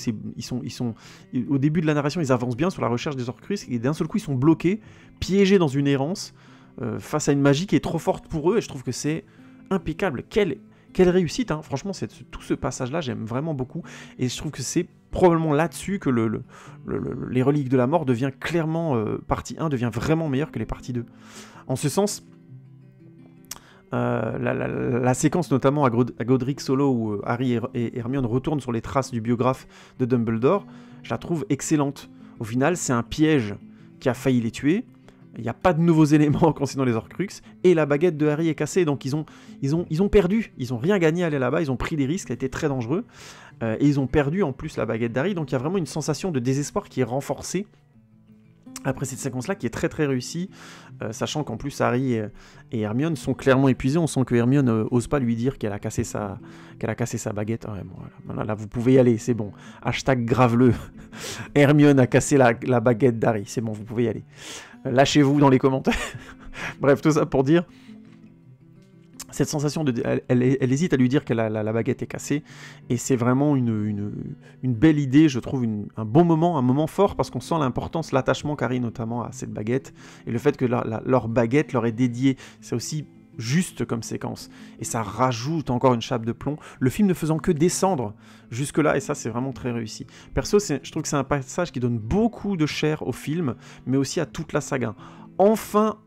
au début de la narration, ils avancent bien sur la recherche des Horcruxes. Et d'un seul coup, ils sont bloqués, piégés dans une errance, face à une magie qui est trop forte pour eux. Et je trouve que c'est impeccable. Quelle réussite, hein. Franchement, tout ce passage-là, j'aime vraiment beaucoup. Et je trouve que c'est probablement là-dessus que les Reliques de la Mort devient clairement, partie 1 devient vraiment meilleure que les parties 2. En ce sens, la séquence notamment à Godric Solo où Harry et Hermione retournent sur les traces du biographe de Dumbledore, je la trouve excellente. Au final, c'est un piège qui a failli les tuer. Il n'y a pas de nouveaux éléments concernant les Horcruxes, et la baguette de Harry est cassée, donc ils ont perdu, ils n'ont rien gagné à aller là-bas, ils ont pris des risques, ça a été très dangereux, et ils ont perdu en plus la baguette d'Harry, donc il y a vraiment une sensation de désespoir qui est renforcée Après cette séquence-là qui est très très réussie, sachant qu'en plus Harry et Hermione sont clairement épuisés, on sent que Hermione ose pas lui dire qu'elle a cassé sa baguette. Ouais, bon, voilà. Là vous pouvez y aller, c'est bon. Hashtag grave-le. Hermione a cassé la baguette d'Harry, c'est bon, vous pouvez y aller. Lâchez-vous dans les commentaires. Bref, tout ça pour dire... Cette sensation elle hésite à lui dire que la baguette est cassée, et c'est vraiment une belle idée, je trouve, un bon moment, un moment fort, parce qu'on sent l'importance, l'attachement qu'Harry notamment à cette baguette, et le fait que leur baguette leur est dédiée, c'est aussi juste comme séquence, et ça rajoute encore une chape de plomb, le film ne faisant que descendre jusque-là, et ça c'est vraiment très réussi. Perso, je trouve que c'est un passage qui donne beaucoup de chair au film, mais aussi à toute la saga. Enfin,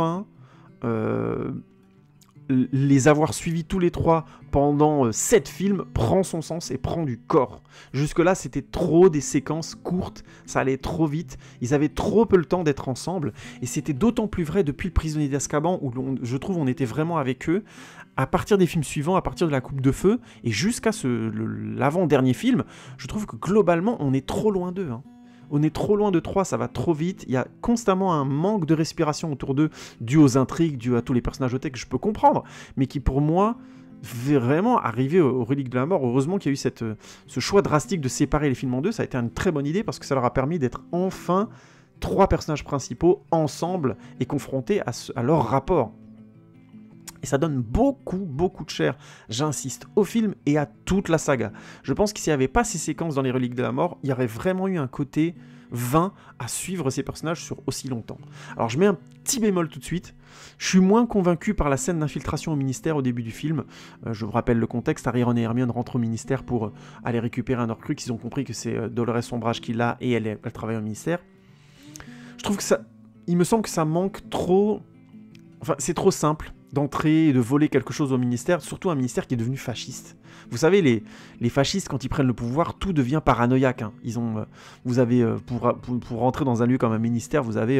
les avoir suivis tous les trois pendant 7 films prend son sens et prend du corps. Jusque-là, c'était trop des séquences courtes, ça allait trop vite, ils avaient trop peu le temps d'être ensemble, et c'était d'autant plus vrai depuis Le Prisonnier d'Azkaban, où je trouve on était vraiment avec eux. À partir des films suivants, à partir de La Coupe de Feu, et jusqu'à l'avant-dernier film, je trouve que globalement, on est trop loin d'eux, hein. On est trop loin de 3, ça va trop vite, il y a constamment un manque de respiration autour d'eux, dû aux intrigues, dû à tous les personnages au que je peux comprendre, mais qui pour moi, vraiment arriver aux reliques de la mort. Heureusement qu'il y a eu ce choix drastique de séparer les films en deux, ça a été une très bonne idée, parce que ça leur a permis d'être enfin 3 personnages principaux ensemble, et confrontés à leur rapport. Et ça donne beaucoup de chair, j'insiste, au film et à toute la saga. Je pense que s'il n'y avait pas ces séquences dans les Reliques de la Mort, il y aurait vraiment eu un côté vain à suivre ces personnages sur aussi longtemps. Alors je mets un petit bémol tout de suite, je suis moins convaincu par la scène d'infiltration au ministère au début du film. Je vous rappelle le contexte, Harry, Ron et Hermione rentrent au ministère pour aller récupérer un Horcrux, ils ont compris que c'est Dolores Sombrage qui l'a et elle travaille au ministère. Je trouve que ça... Il me semble que ça manque trop... Enfin, c'est trop simple d'entrer et de voler quelque chose au ministère, surtout un ministère qui est devenu fasciste. Vous savez, les fascistes, quand ils prennent le pouvoir, tout devient paranoïaque, hein. Vous avez, pour rentrer dans un lieu comme un ministère, vous avez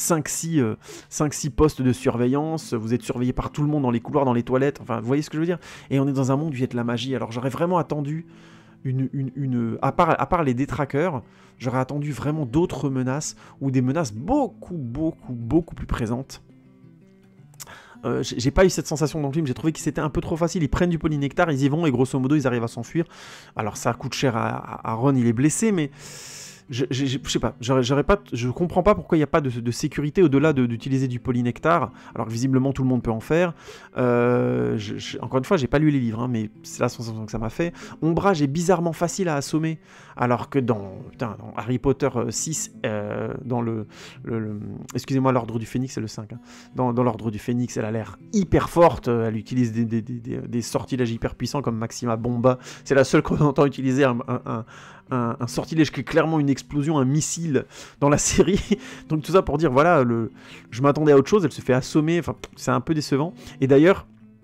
5-6 postes de surveillance, vous êtes surveillé par tout le monde dans les couloirs, dans les toilettes, enfin, vous voyez ce que je veux dire? Et on est dans un monde où il y a de la magie, alors j'aurais vraiment attendu à part les détraqueurs, j'aurais attendu vraiment d'autres menaces, ou des menaces beaucoup plus présentes. J'ai pas eu cette sensation dans le film, j'ai trouvé que c'était un peu trop facile, ils prennent du polynectar, ils y vont et grosso modo ils arrivent à s'enfuir. Alors ça coûte cher à Ron, il est blessé, mais je sais pas, je comprends pas pourquoi il n'y a pas de sécurité au-delà d'utiliser du polynectar, alors que visiblement tout le monde peut en faire. Encore une fois, j'ai pas lu les livres, hein, mais c'est la sensation que ça m'a fait. Ombrage est bizarrement facile à assommer, alors que dans Harry Potter 6, dans excusez-moi, l'Ordre du Phénix, c'est le 5, hein. Dans l'Ordre du Phénix, elle a l'air hyper forte, elle utilise des sortilèges hyper puissants comme Maxima Bomba, c'est la seule qu'on entend utiliser un sortilège qui est clairement une explosion, un missile dans la série. Donc tout ça pour dire, voilà, je m'attendais à autre chose, elle se fait assommer, enfin, c'est un peu décevant. Et d'ailleurs,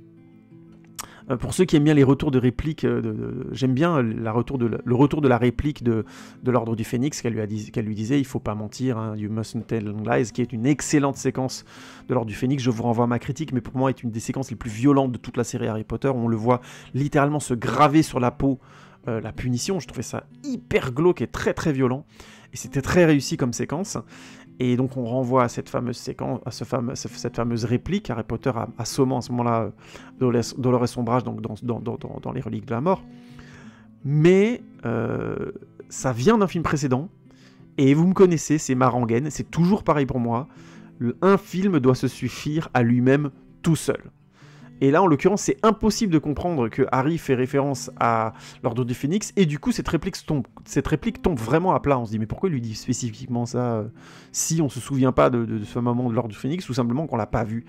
pour ceux qui aiment bien les retours de répliques, j'aime bien le retour de la réplique de l'Ordre du Phénix, qu'elle lui disait, il faut pas mentir, hein, you mustn't tell lies, qui est une excellente séquence de l'Ordre du Phénix. Je vous renvoie à ma critique, mais pour moi est une des séquences les plus violentes de toute la série Harry Potter. On le voit littéralement se graver sur la peau, la punition. Je trouvais ça hyper glauque et très violent, et c'était très réussi comme séquence. Et donc on renvoie à cette fameuse séquence, à cette fameuse réplique, Harry Potter assommant à ce moment-là Dolores Sombrage, donc dans les Reliques de la Mort. Mais ça vient d'un film précédent, et vous me connaissez, c'est ma rengaine, c'est toujours pareil pour moi. Un film doit se suffire à lui-même tout seul. Et là, en l'occurrence, c'est impossible de comprendre que Harry fait référence à l'Ordre du Phénix, et du coup, cette réplique tombe vraiment à plat. On se dit, mais pourquoi il lui dit spécifiquement ça si on se souvient pas de ce moment de l'Ordre du Phénix, ou simplement qu'on l'a pas vu?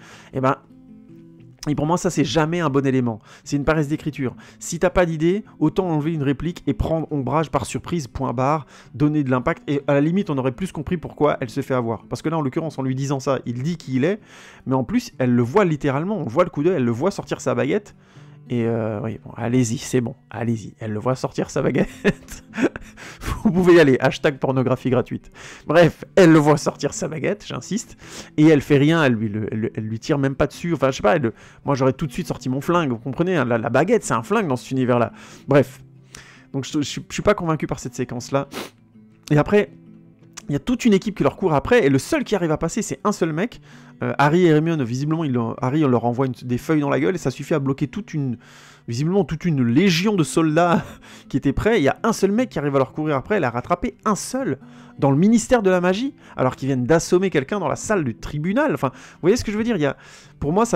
Et pour moi, ça, c'est jamais un bon élément. C'est une paresse d'écriture. Si t'as pas d'idée, autant enlever une réplique et prendre Ombrage par surprise, point barre, donner de l'impact, et à la limite, on aurait plus compris pourquoi elle se fait avoir. Parce que là, en l'occurrence, en lui disant ça, il dit qui il est, mais en plus, elle le voit littéralement, on voit le coup d'œil, elle le voit sortir sa baguette, et oui, bon, allez-y, c'est bon, allez-y, elle le voit sortir sa baguette. Vous pouvez y aller, hashtag pornographie gratuite. Bref, elle le voit sortir sa baguette, j'insiste, et elle fait rien, elle lui tire même pas dessus, enfin je sais pas, moi j'aurais tout de suite sorti mon flingue, vous comprenez, hein, la baguette c'est un flingue dans cet univers-là. Bref, donc je suis pas convaincu par cette séquence-là. Et après, il y a toute une équipe qui leur court après, et le seul qui arrive à passer, c'est un seul mec. Harry et Hermione, visiblement, Harry leur envoie des feuilles dans la gueule, et ça suffit à bloquer visiblement toute une légion de soldats qui étaient prêts. Il y a un seul mec qui arrive à leur courir après, elle a rattrapé un seul dans le ministère de la magie, alors qu'ils viennent d'assommer quelqu'un dans la salle du tribunal. Enfin, vous voyez ce que je veux dire? Pour moi,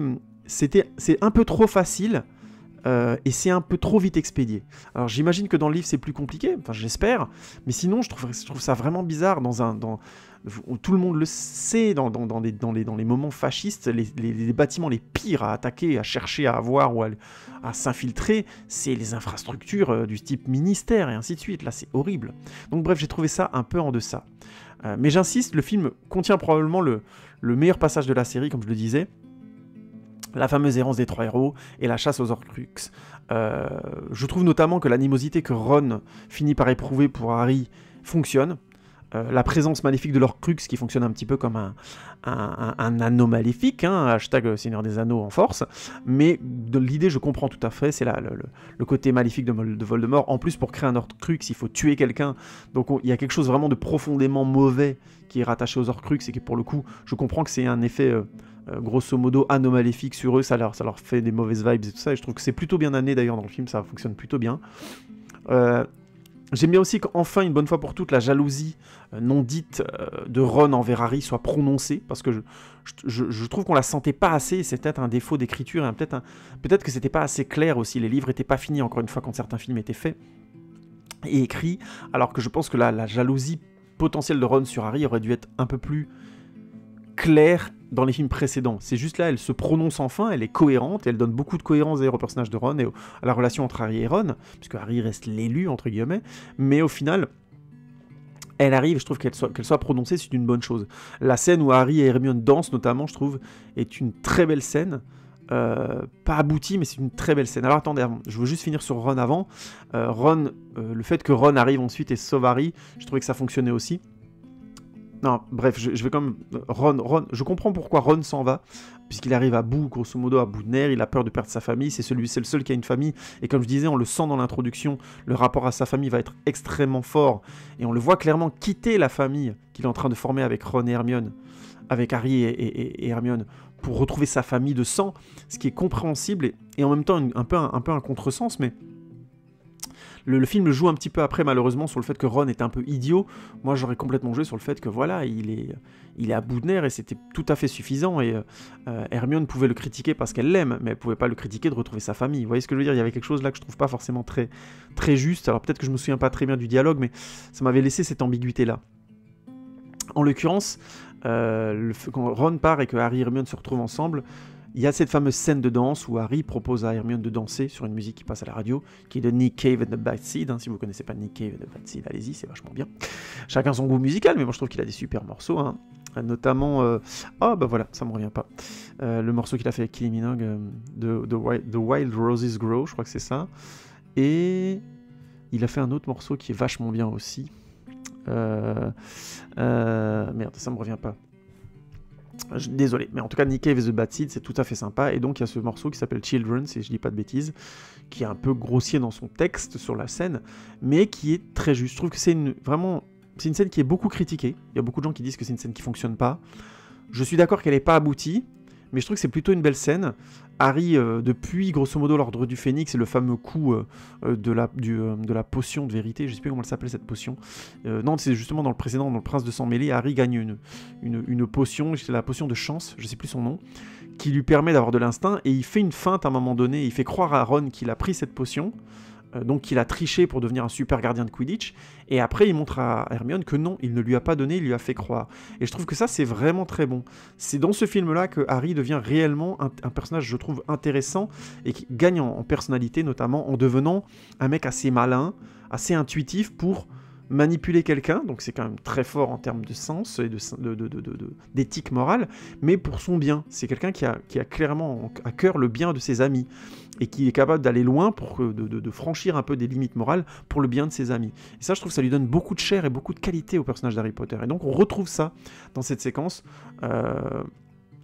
c'est un peu trop facile. Et c'est un peu trop vite expédié. Alors j'imagine que dans le livre c'est plus compliqué, enfin j'espère, mais sinon je trouve ça vraiment bizarre où tout le monde le sait, dans les moments fascistes, les bâtiments les pires à attaquer, à chercher à avoir ou à s'infiltrer, c'est les infrastructures du type ministère et ainsi de suite. Là c'est horrible. Donc bref, j'ai trouvé ça un peu en deçà. Mais j'insiste, le film contient probablement le meilleur passage de la série, comme je le disais. La fameuse errance des 3 héros et la chasse aux Horcruxes. Je trouve notamment que l'animosité que Ron finit par éprouver pour Harry fonctionne. La présence maléfique de l'Horcrux qui fonctionne un petit peu comme un anneau maléfique, hein, hashtag Seigneur des Anneaux en force, mais de l'idée je comprends tout à fait, c'est le côté maléfique de Voldemort. En plus, pour créer un Horcrux, il faut tuer quelqu'un, donc il y a quelque chose vraiment de profondément mauvais qui est rattaché aux Horcrux, et que pour le coup, je comprends que c'est un effet... grosso modo anomaléfique sur eux, ça leur fait des mauvaises vibes et tout ça, et je trouve que c'est plutôt bien amené d'ailleurs dans le film, ça fonctionne plutôt bien. J'aime bien aussi qu'enfin, une bonne fois pour toutes, la jalousie non dite de Ron envers Harry soit prononcée, parce que je trouve qu'on la sentait pas assez, et c'est peut-être un défaut d'écriture, et peut-être que c'était pas assez clair aussi, les livres étaient pas finis encore une fois quand certains films étaient faits et écrits, alors que je pense que la jalousie potentielle de Ron sur Harry aurait dû être un peu plus claire dans les films précédents. C'est juste là, elle se prononce enfin, elle est cohérente, et elle donne beaucoup de cohérence d'ailleurs au personnage de Ron et à la relation entre Harry et Ron, puisque Harry reste l'élu, entre guillemets, mais au final, elle arrive, je trouve qu'elle soit prononcée, c'est une bonne chose. La scène où Harry et Hermione dansent, notamment, je trouve, est une très belle scène, pas aboutie, mais c'est une très belle scène. Alors attendez, je veux juste finir sur Ron avant. Le fait que Ron arrive ensuite et sauve Harry, je trouvais que ça fonctionnait aussi. Non, bref, je vais quand même... Ron, je comprends pourquoi Ron s'en va, puisqu'il arrive à bout, grosso modo, à bout de nerfs, il a peur de perdre sa famille, c'est le seul qui a une famille, et comme je disais, on le sent dans l'introduction, le rapport à sa famille va être extrêmement fort, et on le voit clairement quitter la famille qu'il est en train de former avec Ron et Hermione, avec Harry et Hermione, pour retrouver sa famille de sang, ce qui est compréhensible, et en même temps un peu un contresens, mais... Le film joue un petit peu après, malheureusement, sur le fait que Ron est un peu idiot. Moi, j'aurais complètement joué sur le fait que, voilà, il est à bout de nerfs et c'était tout à fait suffisant. Et Hermione pouvait le critiquer parce qu'elle l'aime, mais elle pouvait pas le critiquer de retrouver sa famille. Vous voyez ce que je veux dire? Il y avait quelque chose là que je trouve pas forcément très, très juste. Alors peut-être que je me souviens pas très bien du dialogue, mais ça m'avait laissé cette ambiguïté-là. En l'occurrence, quand Ron part et que Harry et Hermione se retrouvent ensemble, il y a cette fameuse scène de danse où Harry propose à Hermione de danser sur une musique qui passe à la radio, qui est de Nick Cave and the Bad Seed. Si vous ne connaissez pas Nick Cave and the Bad Seed, allez-y, c'est vachement bien. Chacun son goût musical, mais moi je trouve qu'il a des super morceaux. Hein. Notamment... bah voilà, ça me revient pas. Le morceau qu'il a fait avec Kylie Minogue, The Wild Roses Grow, je crois que c'est ça. Et il a fait un autre morceau qui est vachement bien aussi. Merde, ça me revient pas. Désolé, mais en tout cas, Nick Cave et the Bad Seed, c'est tout à fait sympa. Et donc, il y a ce morceau qui s'appelle Children, si je dis pas de bêtises, qui est un peu grossier dans son texte sur la scène, mais qui est très juste. Je trouve que c'est une scène qui est beaucoup critiquée. Il y a beaucoup de gens qui disent que c'est une scène qui fonctionne pas. Je suis d'accord qu'elle n'est pas aboutie, mais je trouve que c'est plutôt une belle scène. Harry, depuis grosso modo l'ordre du Phénix et le fameux coup de la potion de vérité, je sais plus comment elle s'appelle cette potion. Non, c'est justement dans le précédent, dans le Prince de Sang Mêlé, Harry gagne une potion, c'est la potion de chance, je sais plus son nom, qui lui permet d'avoir de l'instinct, et il fait une feinte à un moment donné, il fait croire à Ron qu'il a pris cette potion, donc qu'il a triché pour devenir un super gardien de Quidditch, et après il montre à Hermione que non, il ne lui a pas donné, il lui a fait croire. Et je trouve que ça c'est vraiment très bon. C'est dans ce film-là que Harry devient réellement un personnage, je trouve, intéressant, et qui gagne en personnalité, notamment en devenant un mec assez malin, assez intuitif pour manipuler quelqu'un, donc c'est quand même très fort en termes de sens et d'éthique morale, mais pour son bien. C'est quelqu'un qui a clairement à cœur le bien de ses amis, et qui est capable d'aller loin pour de franchir un peu des limites morales pour le bien de ses amis. Et ça, je trouve que ça lui donne beaucoup de chair et beaucoup de qualité au personnage d'Harry Potter. Et donc on retrouve ça dans cette séquence.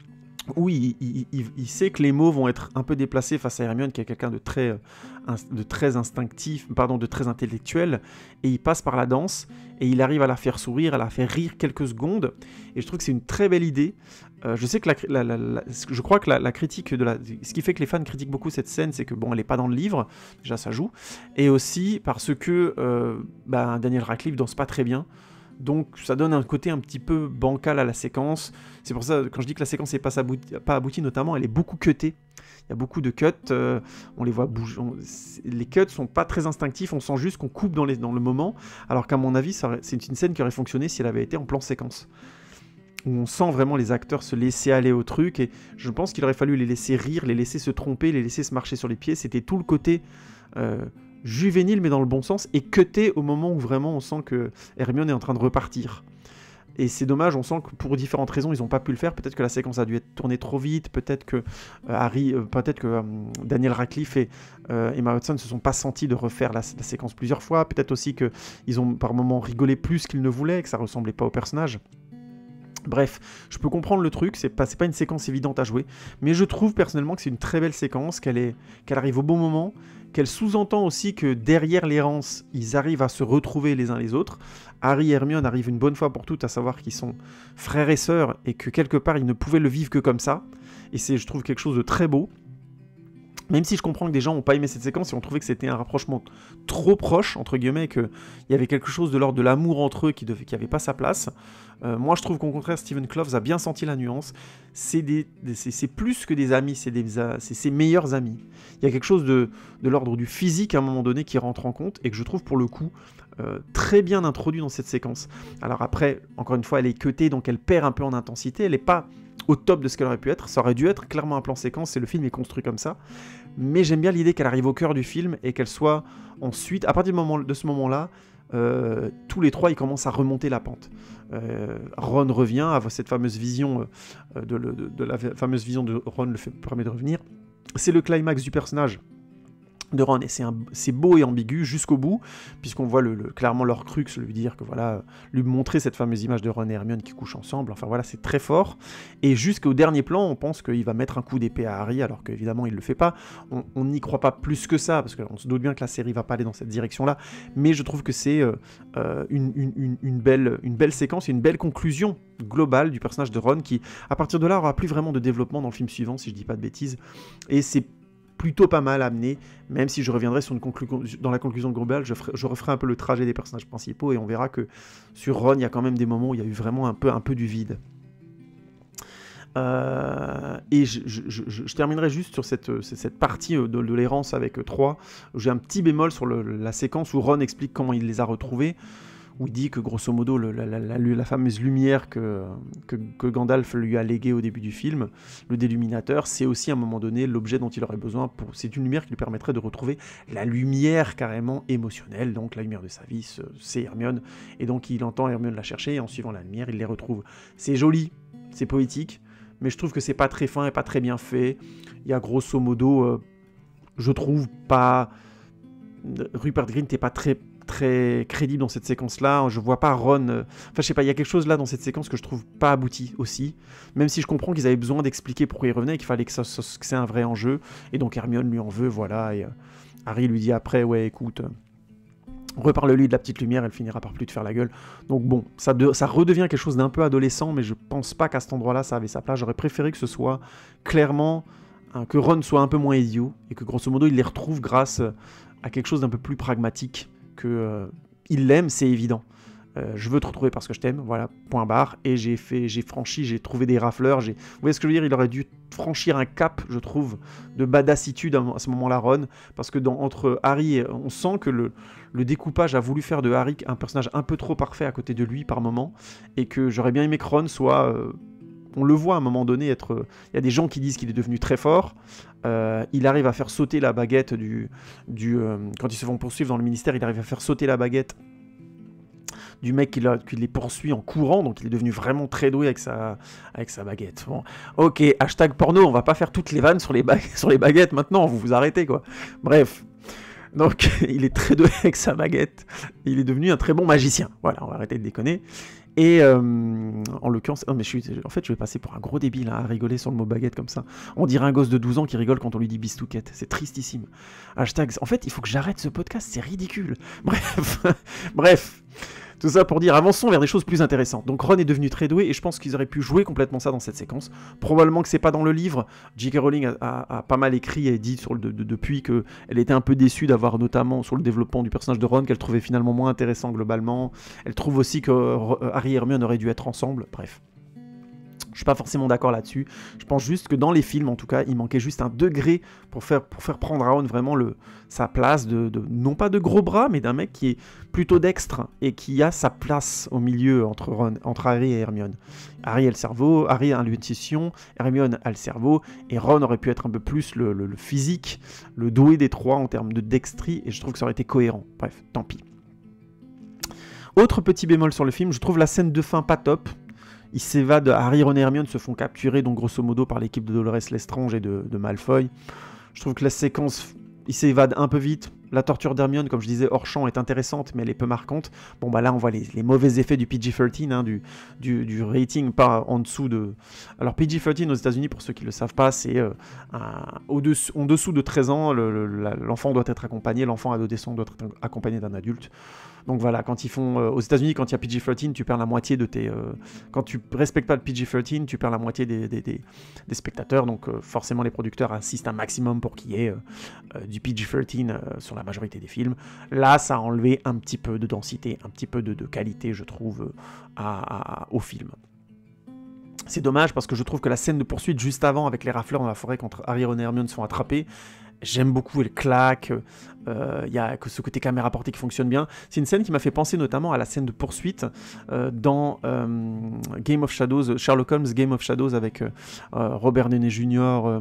Oui, il sait que les mots vont être un peu déplacés face à Hermione, qui est quelqu'un de très instinctif, pardon, de très intellectuel, et il passe par la danse, et il arrive à la faire sourire, à la faire rire quelques secondes, et je trouve que c'est une très belle idée. Je sais que je crois que la critique ce qui fait que les fans critiquent beaucoup cette scène, c'est que bon, elle n'est pas dans le livre, déjà ça joue, et aussi parce que Daniel Radcliffe danse pas très bien. Donc ça donne un côté un petit peu bancal à la séquence. C'est pour ça, quand je dis que la séquence n'est pas aboutie, notamment, elle est beaucoup cutée. Il y a beaucoup de cuts, on les voit bouger. Les cuts sont pas très instinctifs, on sent juste qu'on coupe dans le moment, alors qu'à mon avis, c'est une scène qui aurait fonctionné si elle avait été en plan séquence. Où on sent vraiment les acteurs se laisser aller au truc, et je pense qu'il aurait fallu les laisser rire, les laisser se tromper, les laisser se marcher sur les pieds. C'était tout le côté... juvénile mais dans le bon sens, et cuté au moment où vraiment on sent que Hermione est en train de repartir. Et c'est dommage, on sent que pour différentes raisons ils n'ont pas pu le faire. Peut-être que la séquence a dû être tournée trop vite, peut-être que Daniel Radcliffe et Emma Watson ne se sont pas sentis de refaire la séquence plusieurs fois. Peut-être aussi qu'ils ont par moments rigolé plus qu'ils ne voulaient, que ça ressemblait pas au personnage. Bref, je peux comprendre le truc, c'est pas une séquence évidente à jouer, mais je trouve personnellement que c'est une très belle séquence, qu'elle arrive au bon moment, qu'elle sous-entend aussi que derrière l'errance, ils arrivent à se retrouver les uns les autres. Harry et Hermione arrivent une bonne fois pour toutes à savoir qu'ils sont frères et sœurs, et que quelque part ils ne pouvaient le vivre que comme ça, et c'est, je trouve, quelque chose de très beau. Même si je comprends que des gens n'ont pas aimé cette séquence et ont trouvé que c'était un rapprochement trop proche, entre guillemets, qu'il y avait quelque chose de l'ordre de l'amour entre eux qui n'avait pas sa place. Moi, je trouve qu'au contraire, Stephen Kloves a bien senti la nuance. C'est plus que des amis, c'est ses meilleurs amis. Il y a quelque chose de l'ordre du physique à un moment donné qui rentre en compte et que je trouve pour le coup très bien introduit dans cette séquence. Alors après, encore une fois, elle est cutée, donc elle perd un peu en intensité. Elle n'est pas au top de ce qu'elle aurait pu être. Ça aurait dû être clairement un plan séquence et le film est construit comme ça. Mais j'aime bien l'idée qu'elle arrive au cœur du film et qu'elle soit ensuite, à partir de ce moment-là, tous les trois ils commencent à remonter la pente. Ron revient à cette fameuse vision la fameuse vision de Ron permet de revenir. C'est le climax du personnage de Ron, et c'est beau et ambigu jusqu'au bout, puisqu'on voit clairement leur crux lui dire que voilà, lui montrer cette fameuse image de Ron et Hermione qui couchent ensemble, enfin voilà, c'est très fort, et jusqu'au dernier plan, on pense qu'il va mettre un coup d'épée à Harry, alors qu'évidemment il le fait pas, on n'y croit pas plus que ça, parce qu'on se doute bien que la série va pas aller dans cette direction-là, mais je trouve que c'est une belle séquence et une belle conclusion globale du personnage de Ron, qui, à partir de là, aura plus vraiment de développement dans le film suivant, si je dis pas de bêtises, et c'est plutôt pas mal amené, même si je reviendrai dans la conclusion globale, je referai un peu le trajet des personnages principaux, et on verra que sur Ron, il y a quand même des moments où il y a eu vraiment un peu du vide. Et je terminerai juste sur cette partie de l'errance avec 3, où j'ai un petit bémol sur la séquence où Ron explique comment il les a retrouvés, où il dit que grosso modo la fameuse lumière que Gandalf lui a léguée au début du film, le déluminateur, c'est aussi à un moment donné l'objet dont il aurait besoin, c'est une lumière qui lui permettrait de retrouver la lumière carrément émotionnelle, donc la lumière de sa vie, c'est Hermione, et donc il entend Hermione la chercher, et en suivant la lumière, il les retrouve. C'est joli, c'est poétique, mais je trouve que c'est pas très fin et pas très bien fait. Il y a grosso modo, je trouve pas... Rupert Grint n'est pas très crédible dans cette séquence-là, je vois pas Ron... Enfin, je sais pas, il y a quelque chose là dans cette séquence que je trouve pas abouti aussi, même si je comprends qu'ils avaient besoin d'expliquer pourquoi ils revenaient et qu'il fallait que c'est un vrai enjeu, et donc Hermione lui en veut, voilà, et Harry lui dit après, ouais, écoute, reparle-lui de la petite lumière, elle finira par plus te faire la gueule. Donc bon, ça redevient quelque chose d'un peu adolescent, mais je pense pas qu'à cet endroit-là, ça avait sa place. J'aurais préféré que ce soit clairement... que Ron soit un peu moins idiot, et que grosso modo, il les retrouve grâce à quelque chose d'un peu plus pragmatique, il l'aime, c'est évident. Je veux te retrouver parce que je t'aime, voilà, point barre, et j'ai trouvé des rafleurs, vous voyez ce que je veux dire, il aurait dû franchir un cap, je trouve, de badassitude à ce moment-là, Ron, parce que entre Harry, on sent que le découpage a voulu faire de Harry un personnage un peu trop parfait à côté de lui par moment, et que j'aurais bien aimé que Ron soit... on le voit à un moment donné être... Il y a des gens qui disent qu'il est devenu très fort. Il arrive à faire sauter la baguette quand ils se font poursuivre dans le ministère, il arrive à faire sauter la baguette du mec qui les poursuit en courant, donc il est devenu vraiment très doué avec sa baguette. Bon. Ok, hashtag porno, on va pas faire toutes les vannes sur les baguettes maintenant, vous arrêtez quoi. Bref. Donc, il est très doué avec sa baguette. Il est devenu un très bon magicien. Voilà, on va arrêter de déconner. Et en l'occurrence, oh, mais en fait, je vais passer pour un gros débile à rigoler sur le mot baguette comme ça. On dirait un gosse de 12 ans qui rigole quand on lui dit bistouquette. C'est tristissime. Hashtag. En fait, il faut que j'arrête ce podcast, c'est ridicule. Bref, bref. Tout ça pour dire, avançons vers des choses plus intéressantes. Donc Ron est devenu très doué et je pense qu'ils auraient pu jouer complètement ça dans cette séquence. Probablement que c'est pas dans le livre. J.K. Rowling a pas mal écrit et dit depuis qu'elle était un peu déçue d'avoir notamment sur le développement du personnage de Ron, qu'elle trouvait finalement moins intéressant globalement. Elle trouve aussi que Harry et Hermione auraient dû être ensemble. Bref. Je suis pas forcément d'accord là-dessus. Je pense juste que dans les films, en tout cas, il manquait juste un degré pour faire prendre à Ron vraiment sa place non pas de gros bras, mais d'un mec qui est plutôt dextre et qui a sa place au milieu entre Harry et Hermione. Harry a le cerveau, Harry a l'intuition, Hermione a le cerveau, et Ron aurait pu être un peu plus le physique, le doué des trois en termes de dextrie, et je trouve que ça aurait été cohérent. Bref, tant pis. Autre petit bémol sur le film, je trouve la scène de fin pas top. Ils s'évadent, Harry, Ron et Hermione se font capturer, donc grosso modo par l'équipe de Dolores Lestrange et de Malfoy. Je trouve que la séquence, ils s'évadent un peu vite. La torture d'Hermione, comme je disais, hors champ, est intéressante, mais elle est peu marquante. Bon, bah là, on voit les mauvais effets du PG-13, hein, du rating, pas en dessous de... Alors, PG-13 aux États-Unis, pour ceux qui ne le savent pas, c'est en dessous de 13 ans, l'enfant doit être accompagné, l'enfant adolescent doit être accompagné d'un adulte. Donc voilà, quand ils font... aux États-Unis, quand il y a PG-13, tu perds la moitié de tes... quand tu respectes pas le PG-13, tu perds la moitié des spectateurs. Donc forcément, les producteurs insistent un maximum pour qu'il y ait du PG-13 sur la majorité des films. Là, ça a enlevé un petit peu de densité, un petit peu de qualité, je trouve, au film. C'est dommage parce que je trouve que la scène de poursuite juste avant, avec les rafleurs dans la forêt quand Harry, Ron et Hermione se font attraper, j'aime beaucoup, elle claque, il y a que ce côté caméra portée qui fonctionne bien. C'est une scène qui m'a fait penser notamment à la scène de poursuite dans Game of Shadows, Sherlock Holmes Game of Shadows avec Robert Downey Jr.,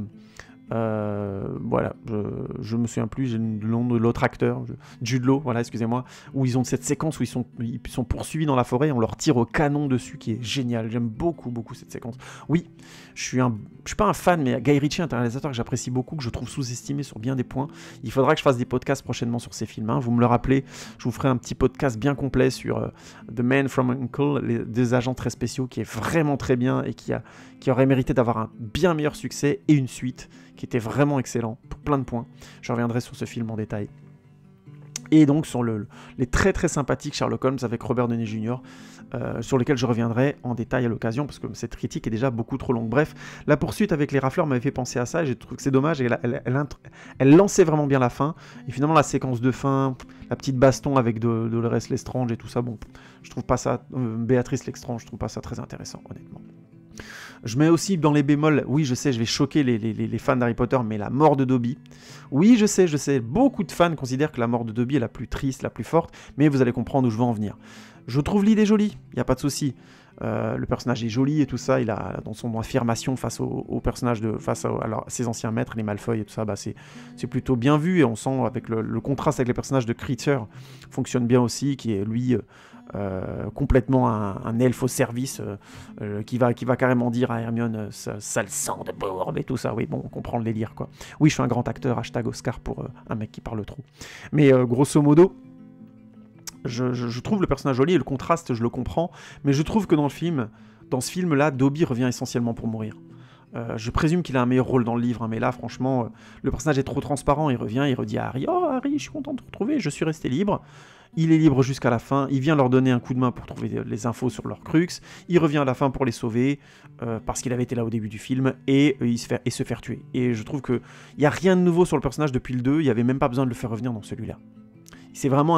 voilà, je me souviens plus, j'ai le nom de l'autre acteur, Jude Law, voilà, excusez-moi, où ils ont cette séquence où ils sont poursuivis dans la forêt et on leur tire au canon dessus, qui est génial. J'aime beaucoup cette séquence. Oui, je suis pas un fan, mais Guy Ritchie est un réalisateur que j'apprécie beaucoup, que je trouve sous-estimé sur bien des points. Il faudra que je fasse des podcasts prochainement sur ces films, hein. Vous me le rappelez, je vous ferai un petit podcast bien complet sur The Man from U.N.C.L.E., des agents très spéciaux, qui est vraiment très bien et qui aurait mérité d'avoir un bien meilleur succès et une suite qui était vraiment excellent, pour plein de points. Je reviendrai sur ce film en détail. Et donc sur les très très sympathiques Sherlock Holmes avec Robert Downey Jr., sur lesquels je reviendrai en détail à l'occasion, parce que cette critique est déjà beaucoup trop longue. Bref, la poursuite avec les rafleurs m'avait fait penser à ça, et j'ai trouvé que c'est dommage, et elle lançait vraiment bien la fin, et finalement la séquence de fin, la petite baston avec Dolores Lestrange et tout ça, bon, je trouve pas ça, Béatrice Lestrange, je trouve pas ça très intéressant, honnêtement. Je mets aussi dans les bémols, oui je sais, je vais choquer les fans d'Harry Potter, mais la mort de Dobby. Oui je sais, beaucoup de fans considèrent que la mort de Dobby est la plus triste, la plus forte, mais vous allez comprendre où je veux en venir. Je trouve l'idée jolie, il n'y a pas de souci. Le personnage est joli et tout ça, il a dans son affirmation face au personnage, face à ses anciens maîtres, les Malfoy et tout ça, bah c'est plutôt bien vu, et on sent avec le contraste avec les personnages de Kreacher fonctionne bien aussi, qui est lui... complètement un elfe au service qui va carrément dire à Hermione sale sang de bourbe et tout ça. Oui, bon, on comprend le délire, quoi. Oui, je suis un grand acteur, hashtag Oscar pour un mec qui parle trop. Mais grosso modo, je trouve le personnage joli et le contraste, je le comprends, mais je trouve que dans ce film-là, Dobby revient essentiellement pour mourir. Je présume qu'il a un meilleur rôle dans le livre, hein, mais là, franchement, le personnage est trop transparent. Il revient, il redit à Harry « Oh, Harry, je suis content de te retrouver, je suis resté libre. » Il est libre jusqu'à la fin, il vient leur donner un coup de main pour trouver les infos sur leur crux, il revient à la fin pour les sauver, parce qu'il avait été là au début du film, et se faire tuer. Et je trouve qu'il n'y a rien de nouveau sur le personnage depuis le 2, il n'y avait même pas besoin de le faire revenir dans celui-là. C'est vraiment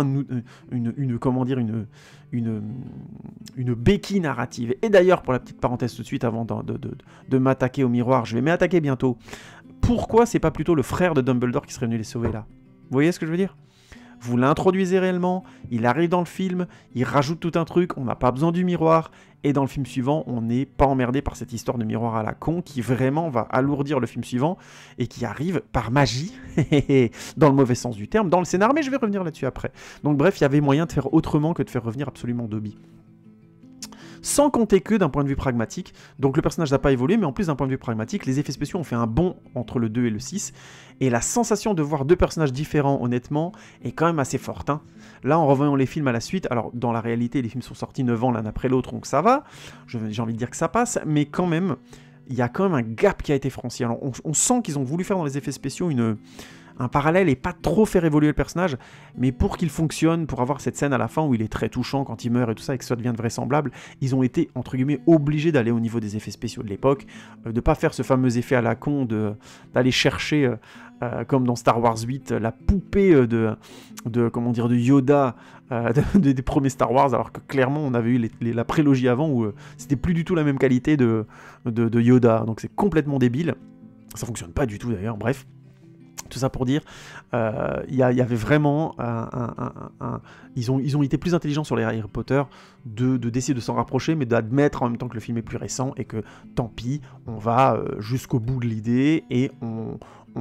une béquille narrative. Et d'ailleurs, pour la petite parenthèse tout de suite, avant de m'attaquer au miroir, je vais m'attaquer bientôt. Pourquoi c'est pas plutôt le frère de Dumbledore qui serait venu les sauver là? Vous voyez ce que je veux dire? Vous l'introduisez réellement, il arrive dans le film, il rajoute tout un truc, on n'a pas besoin du miroir, et dans le film suivant, on n'est pas emmerdé par cette histoire de miroir à la con qui vraiment va alourdir le film suivant et qui arrive par magie, dans le mauvais sens du terme, dans le scénario, mais je vais revenir là-dessus après. Donc bref, il y avait moyen de faire autrement que de faire revenir absolument Dobby. sans compter que d'un point de vue pragmatique, donc le personnage n'a pas évolué, mais en plus d'un point de vue pragmatique, les effets spéciaux ont fait un bond entre le 2 et le 6, et la sensation de voir deux personnages différents, honnêtement, est quand même assez forte. Hein. Là, en revoyant les films à la suite, alors dans la réalité, les films sont sortis 9 ans l'un après l'autre, donc ça va, j'ai envie de dire que ça passe, mais quand même, il y a quand même un gap qui a été franchi. Alors, on sent qu'ils ont voulu faire dans les effets spéciaux un parallèle et pas trop faire évoluer le personnage, mais pour qu'il fonctionne, pour avoir cette scène à la fin où il est très touchant quand il meurt et tout ça, et que ça devienne vraisemblable, ils ont été, entre guillemets, obligés d'aller au niveau des effets spéciaux de l'époque, de pas faire ce fameux effet à la con d'aller chercher, comme dans Star Wars 8, la poupée de Yoda des premiers Star Wars, alors que clairement on avait eu la prélogie avant où c'était plus du tout la même qualité de Yoda, donc c'est complètement débile, ça fonctionne pas du tout d'ailleurs, bref. Tout ça pour dire, il y avait vraiment ils ont été plus intelligents sur les Harry Potter d'essayer de s'en rapprocher, mais d'admettre en même temps que le film est plus récent et que tant pis, on va jusqu'au bout de l'idée et on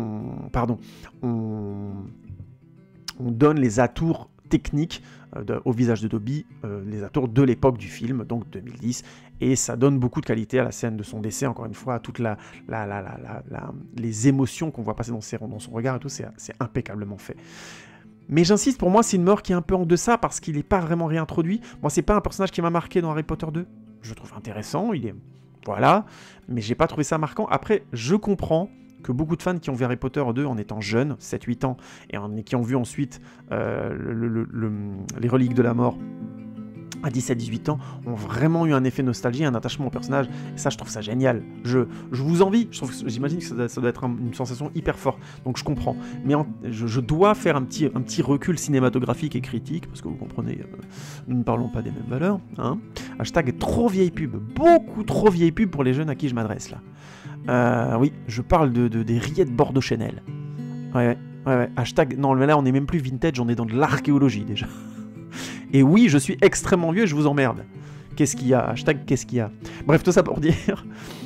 donne les atours techniques au visage de Dobby, les atours de l'époque du film, donc 2010, et ça donne beaucoup de qualité à la scène de son décès, encore une fois, à toutes les émotions qu'on voit passer dans son regard et tout, c'est impeccablement fait. Mais j'insiste, pour moi, c'est une mort qui est un peu en deçà, parce qu'il n'est pas vraiment réintroduit. Moi, c'est pas un personnage qui m'a marqué dans Harry Potter 2, je le trouve intéressant, il est... Voilà, mais j'ai pas trouvé ça marquant. Après, je comprends que beaucoup de fans qui ont vu Harry Potter 2 en étant jeunes, 7-8 ans, et qui ont vu ensuite les reliques de la mort à 17-18 ans, ont vraiment eu un effet nostalgie, un attachement au personnage, et ça je trouve ça génial. Je vous envie, j'imagine que ça doit être une sensation hyper forte, donc je comprends. Mais je dois faire un petit recul cinématographique et critique, parce que vous comprenez, nous ne parlons pas des mêmes valeurs. Hein. Hashtag trop vieille pub, beaucoup trop vieille pub pour les jeunes à qui je m'adresse là. Oui, je parle des rillettes Bordeaux Chanel. Ouais. Hashtag, non, là on est même plus vintage, on est dans de l'archéologie déjà. Et oui, je suis extrêmement vieux, je vous emmerde. Qu'est-ce qu'il y a? Hashtag qu'est-ce qu'il y a? Bref, tout ça pour dire...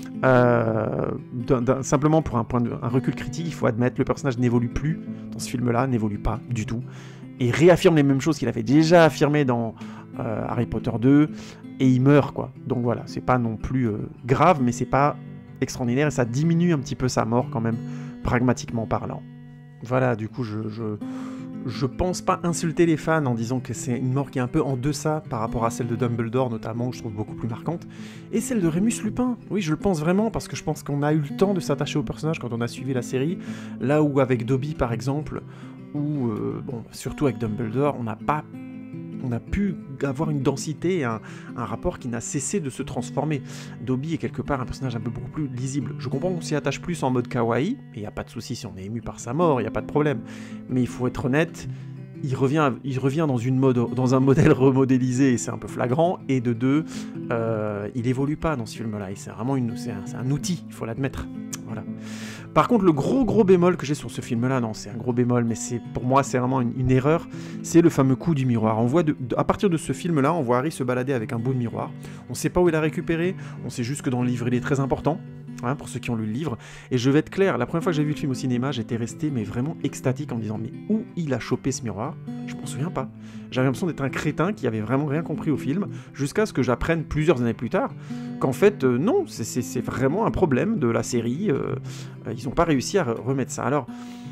simplement pour un recul critique, il faut admettre, le personnage n'évolue plus dans ce film-là, n'évolue pas du tout, et réaffirme les mêmes choses qu'il avait déjà affirmées dans Harry Potter 2, et il meurt, quoi. Donc voilà, c'est pas non plus grave, mais c'est pas extraordinaire, et ça diminue un petit peu sa mort quand même, pragmatiquement parlant. Voilà, du coup, je pense pas insulter les fans en disant que c'est une mort qui est un peu en deçà par rapport à celle de Dumbledore notamment, que je trouve beaucoup plus marquante, et celle de Remus Lupin. Oui, je le pense vraiment, parce que je pense qu'on a eu le temps de s'attacher au personnage quand on a suivi la série, là où avec Dobby par exemple, ou surtout avec Dumbledore, on a pu avoir une densité et un rapport qui n'a cessé de se transformer. Dobby est quelque part un personnage un peu beaucoup plus lisible. Je comprends qu'on s'y attache plus en mode kawaii, et il n'y a pas de souci si on est ému par sa mort, il n'y a pas de problème. Mais il faut être honnête, il revient dans un modèle remodélisé, et c'est un peu flagrant, et de deux, il évolue pas dans ce film-là, et c'est vraiment c'est un outil, il faut l'admettre. Voilà. Par contre, le gros bémol que j'ai sur ce film-là, non, c'est un gros bémol, mais pour moi, c'est vraiment une erreur, c'est le fameux coup du miroir. On voit à partir de ce film-là, on voit Harry se balader avec un bout de miroir. On sait pas où il l'a récupéré, on sait juste que dans le livre, il est très important, hein, pour ceux qui ont lu le livre. Et je vais être clair, la première fois que j'ai vu le film au cinéma, j'étais resté vraiment extatique en me disant, mais où il a chopé ce miroir? Je m'en souviens pas. J'avais l'impression d'être un crétin qui avait vraiment rien compris au film, jusqu'à ce que j'apprenne plusieurs années plus tard qu'en fait, non, c'est vraiment un problème de la série. Ils n'ont pas réussi à remettre ça. Alors,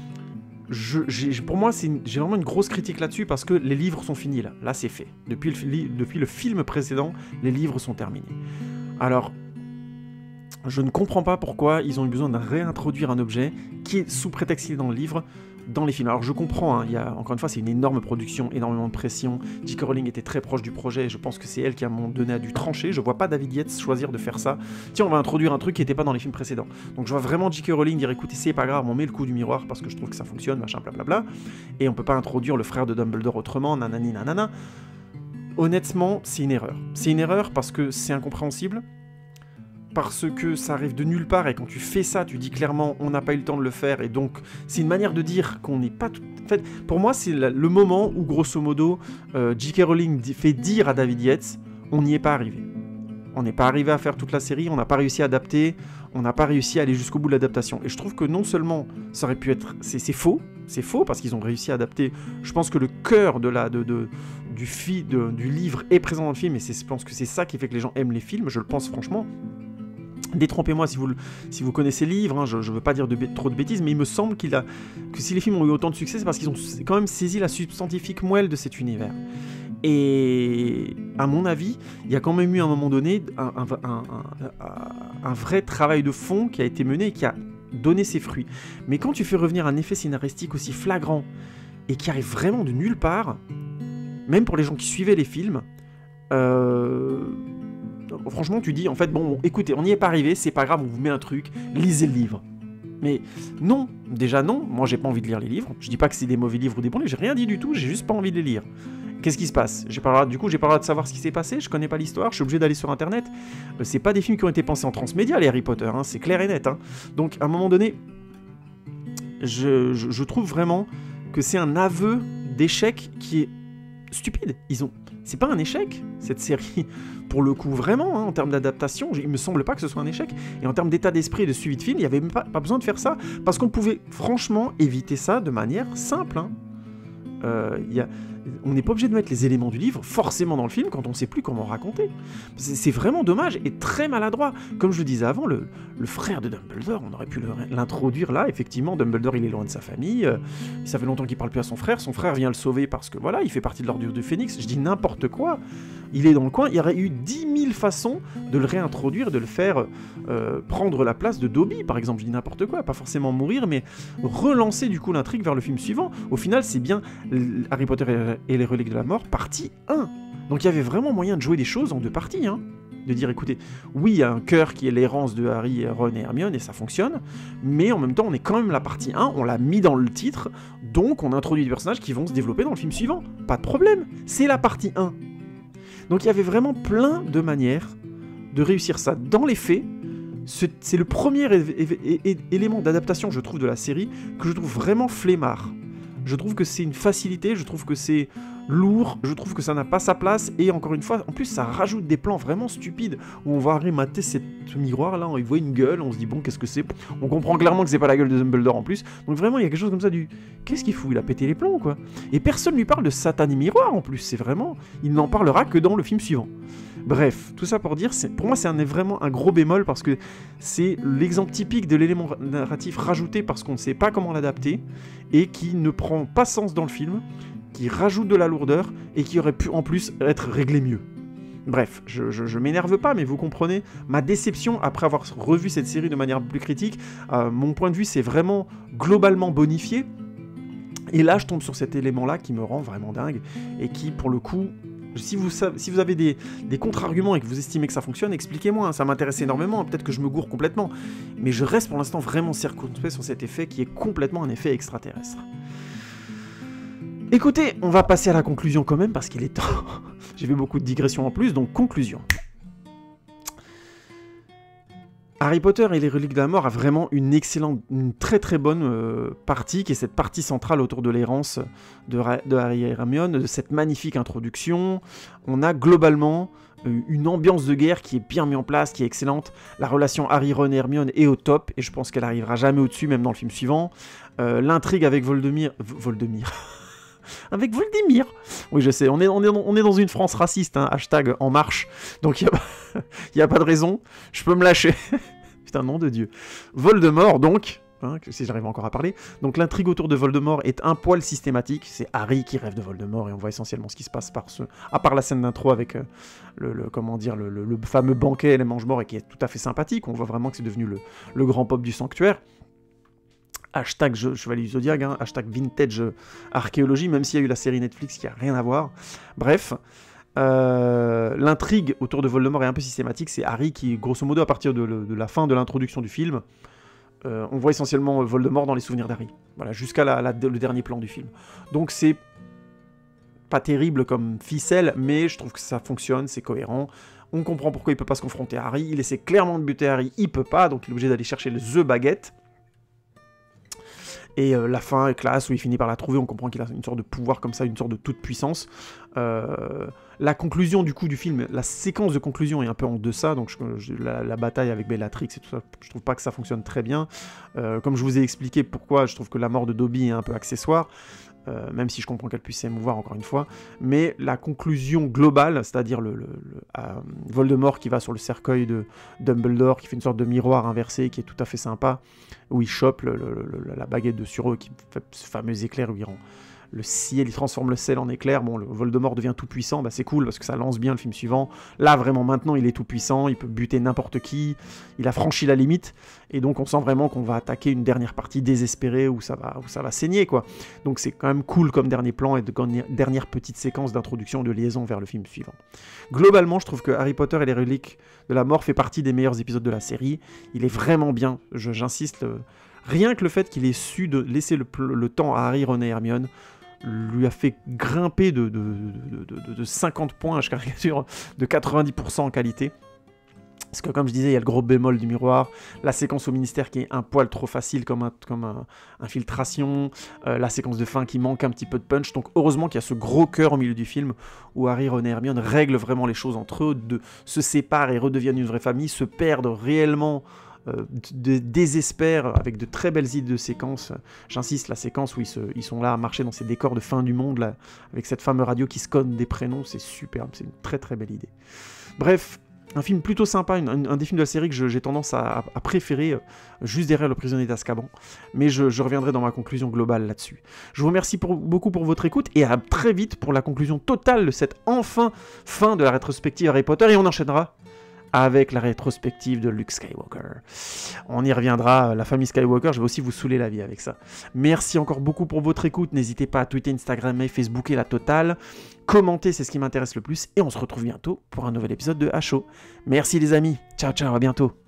pour moi, j'ai vraiment une grosse critique là-dessus, parce que les livres sont finis là. Là, c'est fait. Depuis le film précédent, les livres sont terminés. Alors, je ne comprends pas pourquoi ils ont eu besoin de réintroduire un objet qui est sous prétexte qu'il est dans le livre, dans les films. Alors je comprends, hein, encore une fois, c'est une énorme production, énormément de pression. J.K. Rowling était très proche du projet, et je pense que c'est elle qui à un moment donné a dû trancher. Je vois pas David Yates choisir de faire ça. Tiens, on va introduire un truc qui n'était pas dans les films précédents. Donc je vois vraiment J.K. Rowling dire, écoutez, c'est pas grave, on met le coup du miroir parce que je trouve que ça fonctionne, machin, blablabla. Et on peut pas introduire le frère de Dumbledore autrement, nanani, nanana. Honnêtement, c'est une erreur. C'est une erreur parce que c'est incompréhensible, parce que ça arrive de nulle part, et quand tu fais ça, tu dis clairement on n'a pas eu le temps de le faire, et donc c'est une manière de dire qu'on n'est pas tout... En fait, pour moi, c'est le moment où, grosso modo, J.K. Rowling fait dire à David Yates, on n'y est pas arrivé. On n'est pas arrivé à faire toute la série, on n'a pas réussi à adapter, on n'a pas réussi à aller jusqu'au bout de l'adaptation. Et je trouve que non seulement ça aurait pu être... C'est faux parce qu'ils ont réussi à adapter. Je pense que le cœur de du livre est présent dans le film, et je pense que c'est ça qui fait que les gens aiment les films, je le pense franchement. Détrompez-moi si vous connaissez le livre, hein, je ne veux pas dire trop de bêtises, mais il me semble que si les films ont eu autant de succès, c'est parce qu'ils ont quand même saisi la substantifique moelle de cet univers. Et à mon avis, il y a quand même eu à un moment donné un vrai travail de fond qui a été mené et qui a donné ses fruits. Mais quand tu fais revenir un effet scénaristique aussi flagrant et qui arrive vraiment de nulle part, même pour les gens qui suivaient les films, franchement tu dis en fait bon écoutez, on n'y est pas arrivé, c'est pas grave, on vous met un truc, lisez le livre. Mais non, déjà non, moi j'ai pas envie de lire les livres, je dis pas que c'est des mauvais livres ou des bons livres, j'ai rien dit du tout, j'ai juste pas envie de les lire. Qu'est-ce qui se passe? J'ai pas le droit de savoir ce qui s'est passé, je connais pas l'histoire, je suis obligé d'aller sur internet. C'est pas des films qui ont été pensés en transmédia, les Harry Potter, hein, c'est clair et net. Hein. Donc à un moment donné, je trouve vraiment que c'est un aveu d'échec qui est stupide. C'est pas un échec, cette série, pour le coup, vraiment, hein, en termes d'adaptation, il me semble pas que ce soit un échec. Et en termes d'état d'esprit et de suivi de film, il n'y avait même pas besoin de faire ça, parce qu'on pouvait franchement éviter ça de manière simple. Hein. On n'est pas obligé de mettre les éléments du livre forcément dans le film quand on ne sait plus comment raconter. C'est vraiment dommage et très maladroit. Comme je le disais avant, le frère de Dumbledore, on aurait pu l'introduire là. Effectivement, Dumbledore, il est loin de sa famille. Ça fait longtemps qu'il parle plus à son frère. Son frère vient le sauver parce que voilà, il fait partie de l'ordre du Phénix. Je dis n'importe quoi. Il est dans le coin. Il y aurait eu 10 000 façons de le réintroduire, de le faire prendre la place de Dobby, par exemple. Je dis n'importe quoi. Pas forcément mourir, mais relancer du coup l'intrigue vers le film suivant. Au final, c'est bien Harry Potter et les reliques de la mort, partie 1. Donc il y avait vraiment moyen de jouer des choses en 2 parties, hein. De dire, écoutez, oui, il y a un cœur qui est l'errance de Harry, Ron et Hermione, et ça fonctionne, mais en même temps, on est quand même la partie 1, on l'a mis dans le titre, donc on introduit des personnages qui vont se développer dans le film suivant. Pas de problème, c'est la partie 1. Donc il y avait vraiment plein de manières de réussir ça. Dans les faits, c'est le premier élément d'adaptation, je trouve, de la série, que je trouve vraiment flemmard. Je trouve que c'est une facilité, je trouve que c'est lourd, je trouve que ça n'a pas sa place, et encore une fois, en plus ça rajoute des plans vraiment stupides, où on va remater ce miroir là, on y voit une gueule, on se dit bon qu'est-ce que c'est, on comprend clairement que c'est pas la gueule de Dumbledore en plus, donc vraiment il y a quelque chose comme ça du, qu'est-ce qu'il fout, il a pété les plombs quoi, et personne lui parle de Satané miroir en plus, c'est vraiment, il n'en parlera que dans le film suivant. Bref, tout ça pour dire, pour moi c'est vraiment un gros bémol parce que c'est l'exemple typique de l'élément narratif rajouté parce qu'on ne sait pas comment l'adapter et qui ne prend pas sens dans le film, qui rajoute de la lourdeur et qui aurait pu en plus être réglé mieux. Bref, je m'énerve pas, mais vous comprenez ma déception après avoir revu cette série de manière plus critique. Mon point de vue, c'est vraiment globalement bonifié. Et là, je tombe sur cet élément-là qui me rend vraiment dingue et qui, pour le coup... Si vous avez des contre-arguments et que vous estimez que ça fonctionne, expliquez-moi, hein, ça m'intéresse énormément, peut-être que je me gourre complètement. Mais je reste pour l'instant vraiment circonspect sur cet effet qui est complètement un effet extraterrestre. Écoutez, on va passer à la conclusion quand même, parce qu'il est temps. J'ai fait beaucoup de digressions en plus, donc conclusion. Harry Potter et les reliques de la mort a vraiment une très très bonne partie, qui est cette partie centrale autour de l'errance de Harry et Hermione, de cette magnifique introduction. On a globalement une ambiance de guerre qui est bien mise en place, qui est excellente. La relation Harry, Ron et Hermione est au top, et je pense qu'elle arrivera jamais au-dessus, même dans le film suivant. L'intrigue avec Voldemort... Avec Voldemort. Oui, je sais, on est dans une France raciste, hein, hashtag En Marche, donc il n'y a pas de raison, je peux me lâcher. Putain, nom de Dieu. Voldemort, donc, hein, si j'arrive encore à parler, donc l'intrigue autour de Voldemort est un poil systématique, c'est Harry qui rêve de Voldemort, et on voit essentiellement ce qui se passe à part la scène d'intro avec le fameux banquet et les mange-morts, et qui est tout à fait sympathique, on voit vraiment que c'est devenu le grand pop du sanctuaire. Hashtag Chevalier du Zodiac, hein, hashtag vintage archéologie, même s'il y a eu la série Netflix qui a rien à voir. Bref, l'intrigue autour de Voldemort est un peu systématique, c'est Harry qui, grosso modo, à partir de la fin de l'introduction du film, on voit essentiellement Voldemort dans les souvenirs d'Harry. Voilà, jusqu'à le dernier plan du film. Donc c'est pas terrible comme ficelle, mais je trouve que ça fonctionne, c'est cohérent. On comprend pourquoi il peut pas se confronter à Harry, il essaie clairement de buter Harry, il peut pas, donc il est obligé d'aller chercher The Baguette. Et la fin est classe, où il finit par la trouver, on comprend qu'il a une sorte de pouvoir comme ça, une sorte de toute puissance. La conclusion du coup du film, la séquence de conclusion est un peu en deçà, donc la bataille avec Bellatrix et tout ça, je trouve pas que ça fonctionne très bien. Comme je vous ai expliqué pourquoi je trouve que la mort de Dobby est un peu accessoire, même si je comprends qu'elle puisse s'émouvoir encore une fois, mais la conclusion globale, c'est-à-dire Voldemort qui va sur le cercueil de Dumbledore, qui fait une sorte de miroir inversé, qui est tout à fait sympa, où il chope la baguette de Suro, qui fait ce fameux éclair où il rend le ciel, il transforme le sel en éclair. Bon, le Voldemort devient tout puissant, bah c'est cool parce que ça lance bien le film suivant. Là, vraiment, maintenant, il est tout puissant, il peut buter n'importe qui, il a franchi la limite, et donc on sent vraiment qu'on va attaquer une dernière partie désespérée où ça va saigner, quoi. Donc c'est quand même cool comme dernier plan et dernière petite séquence d'introduction de liaison vers le film suivant. Globalement, je trouve que Harry Potter et les reliques de la mort fait partie des meilleurs épisodes de la série. Il est vraiment bien, j'insiste, rien que le fait qu'il ait su de laisser le temps à Harry, Ron et Hermione lui a fait grimper de 50 points, je caricature, de 90% en qualité. Parce que comme je disais, il y a le gros bémol du miroir, la séquence au ministère qui est un poil trop facile comme infiltration, la séquence de fin qui manque un petit peu de punch. Donc heureusement qu'il y a ce gros cœur au milieu du film où Harry, Ron et Hermione règlent vraiment les choses entre eux, se séparent et redeviennent une vraie famille, se perdent réellement, désespère avec de très belles idées de séquences. J'insiste, la séquence où ils sont là à marcher dans ces décors de fin du monde, là, avec cette fameuse radio qui scanne des prénoms, c'est superbe, c'est une très très belle idée. Bref, un film plutôt sympa, un des films de la série que j'ai tendance à préférer, juste derrière Le Prisonnier d'Azkaban, mais je reviendrai dans ma conclusion globale là-dessus. Je vous remercie beaucoup pour votre écoute, et à très vite pour la conclusion totale de cette fin de la rétrospective Harry Potter, et on enchaînera avec la rétrospective de Luke Skywalker. On y reviendra, la famille Skywalker, je vais aussi vous saouler la vie avec ça. Merci encore beaucoup pour votre écoute, n'hésitez pas à tweeter, Instagrammer, Facebooker la totale, commentez, c'est ce qui m'intéresse le plus, et on se retrouve bientôt pour un nouvel épisode de HO. Merci les amis, ciao ciao, à bientôt.